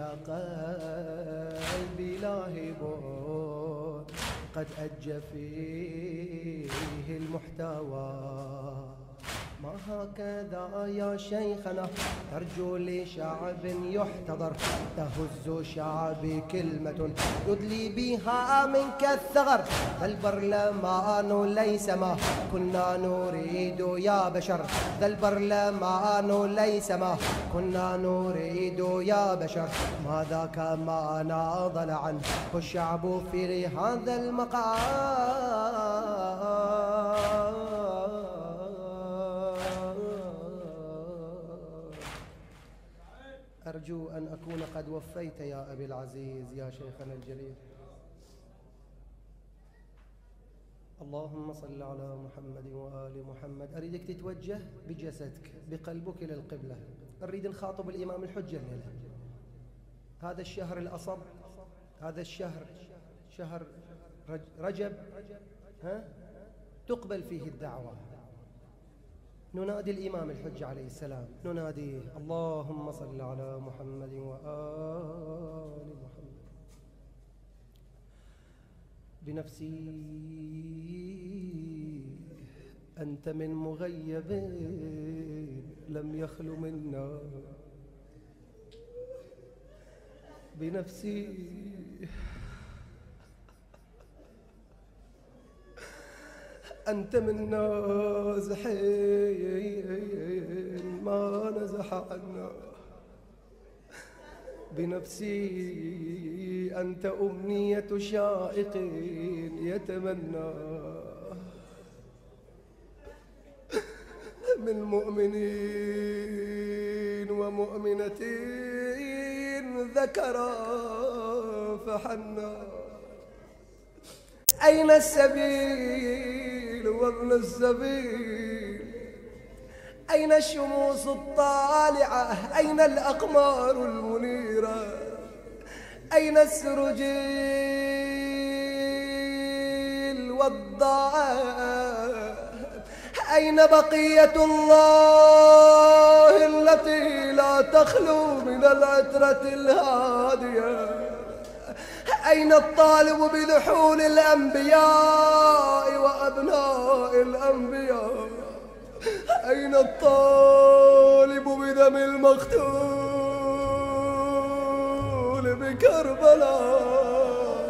قلبي لاهب قد أج فيه المحتوى. ما هكذا يا شيخنا ترجو لشعب يحتضر. تهز شعبي كلمة يدلي بها منك الثغر. ذا البرلمان ليس ما كنا نريد يا بشر. ذا البرلمان ليس ما كنا نريد يا بشر. ما ذاك ما ناضل عنه الشعب في هذا المقام. أرجو أن أكون قد وفيت يا أبي العزيز يا شيخنا الجليل. اللهم صل على محمد وآل محمد. أريدك تتوجه بجسدك بقلبك إلى القبلة. أريد نخاطب الإمام الحجة الليلة. هذا الشهر الأصب، هذا الشهر شهر رجب، ها تقبل فيه الدعوة. ننادي الإمام الحجة عليه السلام، نناديه اللهم صل على محمد وآل محمد. بنفسي أنت من مغيب لم يخل منا. بنفسي أنت من نازحين ما نزح عنا بنفسي، أنت أمنية شائق يتمنى من مؤمنين ومؤمنة ذكرا فحنا. أين السبيل وابن السبيل؟ أين الشموس الطالعة؟ أين الأقمار المنيرة؟ أين السرجيل والضاء؟ أين بقية الله التي لا تخلو من العترة الهادية؟ أين الطالب بذحول الأنبياء وأبناء الأنبياء؟ أين الطالب بدم المقتول بكربلاء؟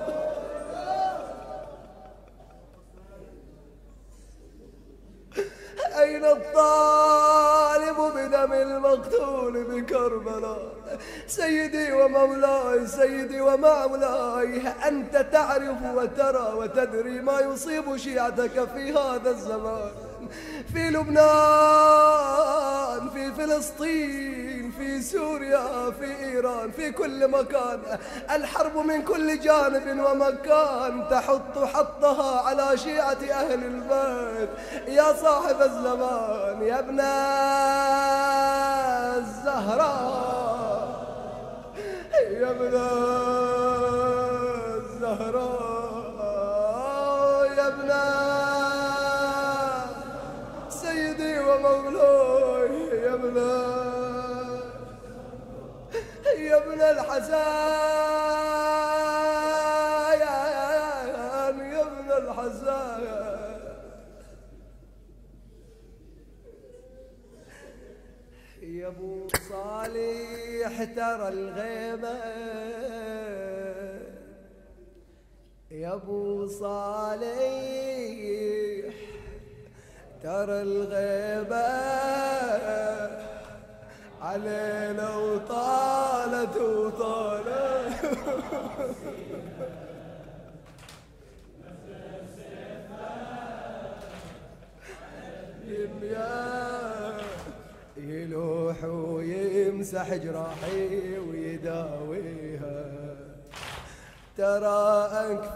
أين الطالب بدم المقتول بكربلاء؟ سيدي ومولاي، سيدي ومولاي، أنت تعرف وترى وتدري ما يصيب شيعتك في هذا الزمان، في لبنان، في فلسطين، في سوريا، في إيران، في كل مكان. الحرب من كل جانب ومكان تحط حطها على شيعة أهل البيت. يا صاحب الزمان، يا ابن الزهراء، يا ابن الزهراء، يا ابن سيدي ومولاي، يا ابن يا ابن الحسن، يا ابن الحسن. يا ابو صالح ترى الغيبة، يا ابو صالح ترى الغيبة علينا وطالت وطالت. يلوح ويمسح جراحي ويداويها، ترى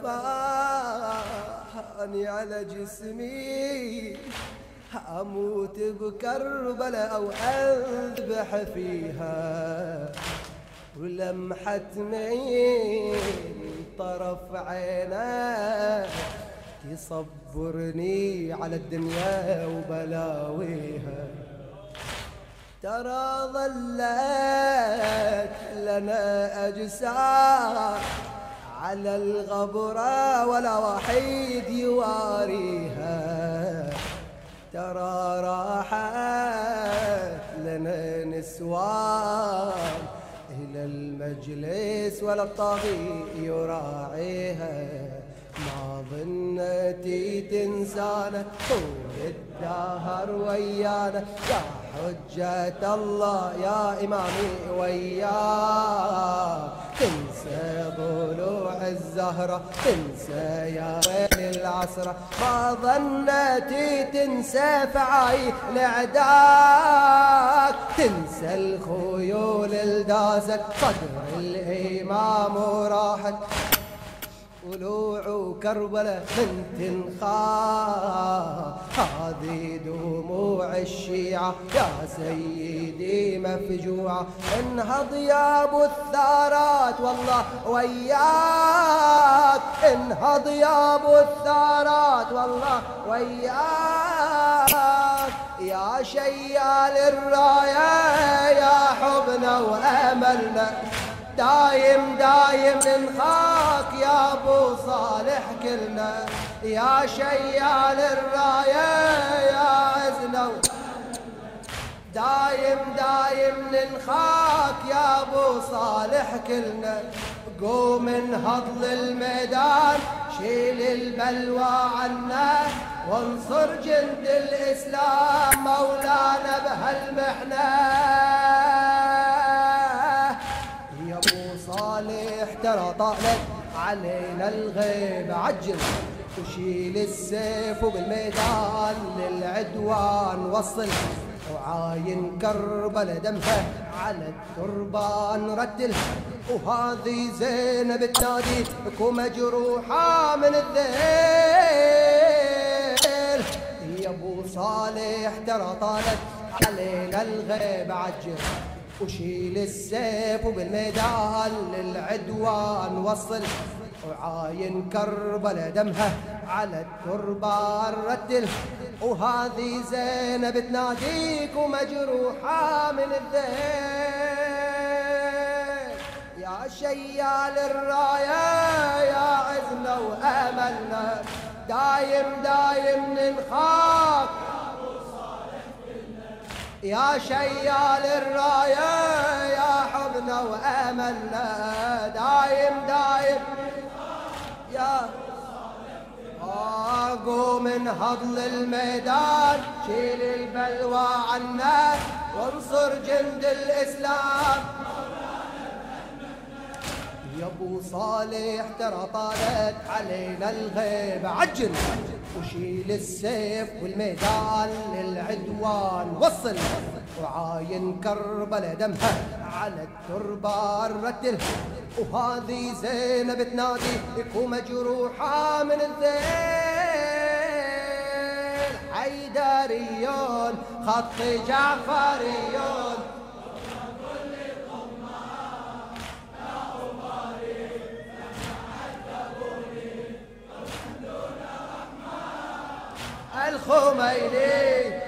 أكفاني على جسمي أموت بكربلاء أو أذبح فيها، ولمحة من طرف عينك تصبرني على الدنيا وبلاويها. ترى ظلت لنا أجساد على الغبرة ولا وحيد يواريها، ترى راحت لنا نسوان إلى المجلس ولا الطاغي يراعيها. ما ظنتي تنسانا طول الدهر ويانا، يا حجة الله يا إمامي وياك. تنسى ضلوع الزهرة، تنسى يا ويل العصرة، ما ظنتي تنسى فعايل عداك. تنسى الخيول الدازت صدر الإمام وراحت، ولوع كربلاء من تنخاف. هذه دموع الشيعة يا سيدي مفجوعة، انهض يا ابو الثارات والله وياك، انهض يا ابو الثارات والله وياك. يا شيال الراية يا حبنا واملنا، دايم دايم نخاك يا ابو صالح كلنا. يا شيال الراية يا عزنا، دايم دايم ننخاك يا ابو صالح كلنا. قوم انهض للميدان، شيل البلوى عنا وانصر جند الإسلام مولانا بهالمحنة. يا ابو صالح ترى طالت علينا الغيب، عجل وشيل السيف وبالميدان للعدوان وصل، وعاين كربلا دمها على التربان رتل، وهذه زينب تناديك ومجروحة من الذيل. يا ابو صالح ترى طالت علينا الغيب، عجل وشيل السيف وبالميدان للعدوان وصل، وعاين كربلا دمها على التربان رتل، وهذه زينب تناديك ومجروحة من الذيل. يا شيال الراية يا عزنا وأملنا، دايم دايم ننخاف يا شيال الراية يا حبنا وأملنا، دايم دايم يا قوم انهض للميدان، شيل البلوى عنا وانصر جند الإسلام. يا ابو صالح ترى طالت علينا الغيب، عجل وشيل السيف والميدان للعدوان وصل، وعاين كربلا دمها على التربان رتل، وهذه زينب تناديك ومجروحة من الذيل. حيدريون خط جعفريون، الخميني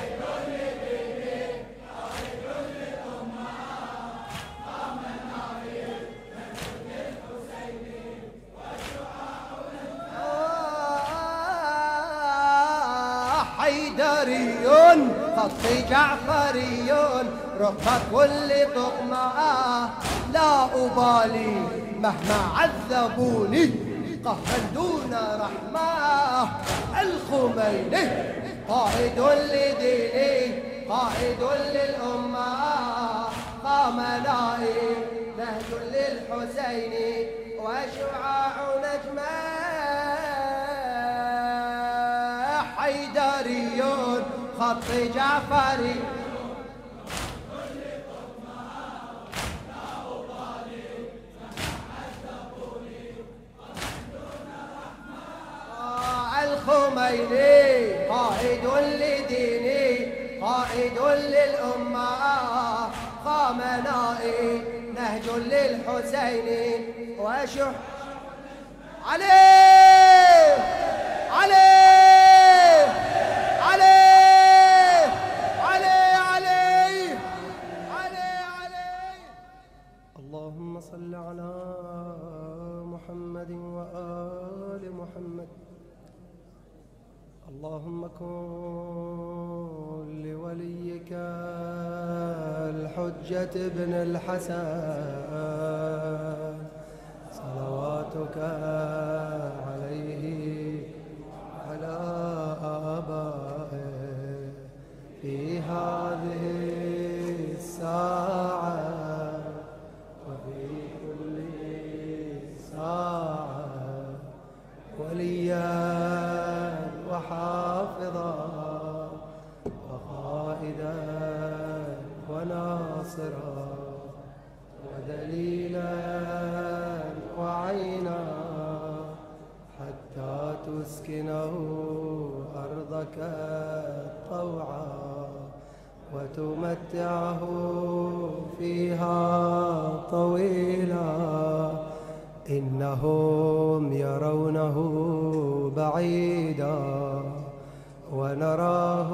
حيدريون خط جعفريون، رقى كل طقمة لا أبالي مهما عذبوني قهرا دون رحمة. الخميني قائد لديني قائد للأمة، قام نائب نهج للحسين وشعاع نجمه. حيدريون خط جعفري الخميني قائد لديني قائد للأمة، قام نائب نهج للحسين وشح عليه عليه عليه عليه عليه عليه عليه. اللهم صل على محمد وآل محمد. اللهم كن لوليك الحجة ابن الحسن صلواتك عليه على آبائه في هذه الساعة وفي كل ساعة، وليا وحافظا وقائدا وناصرا ودليلا وعينا، حتى تسكنه أرضك طوعا وتمتعه فيها طويلا. إنهم يرونه بعيدا ونراه.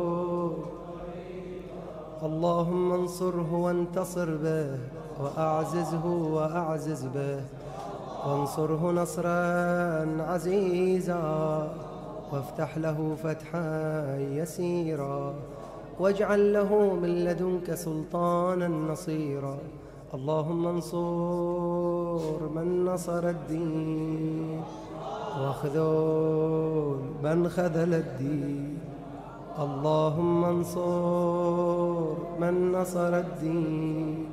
اللهم انصره وانتصر به، وأعززه وأعزز به، وانصره نصرا عزيزا، وافتح له فتحا يسيرا، واجعل له من لدنك سلطانا نصيرا. اللهم انصر من نصر الدين، واخذل من خذل الدين. اللهم انصر من نصر الدين،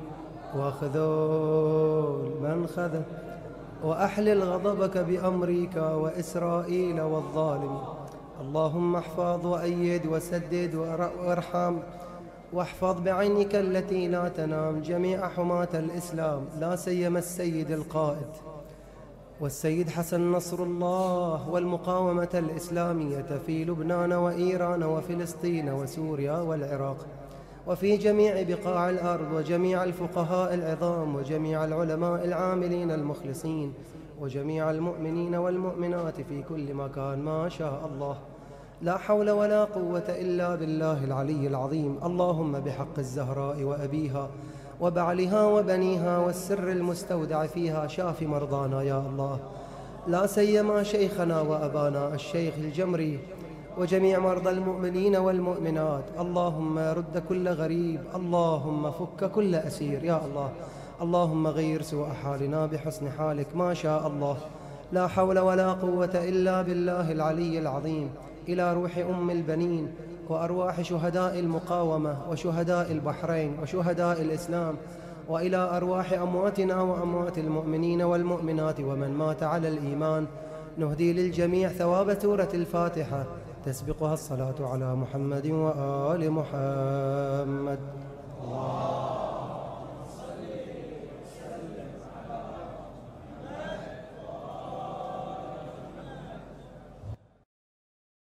واخذل من خذل، وأحلل غضبك بأمريكا وإسرائيل والظالمين. اللهم احفظ وأيد وسدد وارحم، واحفظ بعينك التي لا تنام جميع حماة الإسلام، لا سيما السيد القائد والسيد حسن نصر الله، والمقاومة الإسلامية في لبنان وإيران وفلسطين وسوريا والعراق، وفي جميع بقاع الأرض، وجميع الفقهاء العظام، وجميع العلماء العاملين المخلصين، وجميع المؤمنين والمؤمنات في كل مكان ما شاء الله. لا حول ولا قوة إلا بالله العلي العظيم. اللهم بحق الزهراء وأبيها وبعلها وبنيها والسر المستودع فيها شاف مرضانا يا الله، لا سيما شيخنا وأبانا الشيخ الجمري وجميع مرضى المؤمنين والمؤمنات. اللهم رد كل غريب، اللهم فك كل أسير يا الله. اللهم غير سوء حالنا بحسن حالك ما شاء الله. لا حول ولا قوة إلا بالله العلي العظيم. إلى روح أم البنين وأرواح شهداء المقاومة وشهداء البحرين وشهداء الإسلام، وإلى أرواح أمواتنا وأموات المؤمنين والمؤمنات ومن مات على الإيمان، نهدي للجميع ثواب سورة الفاتحة تسبقها الصلاة على محمد وآل محمد.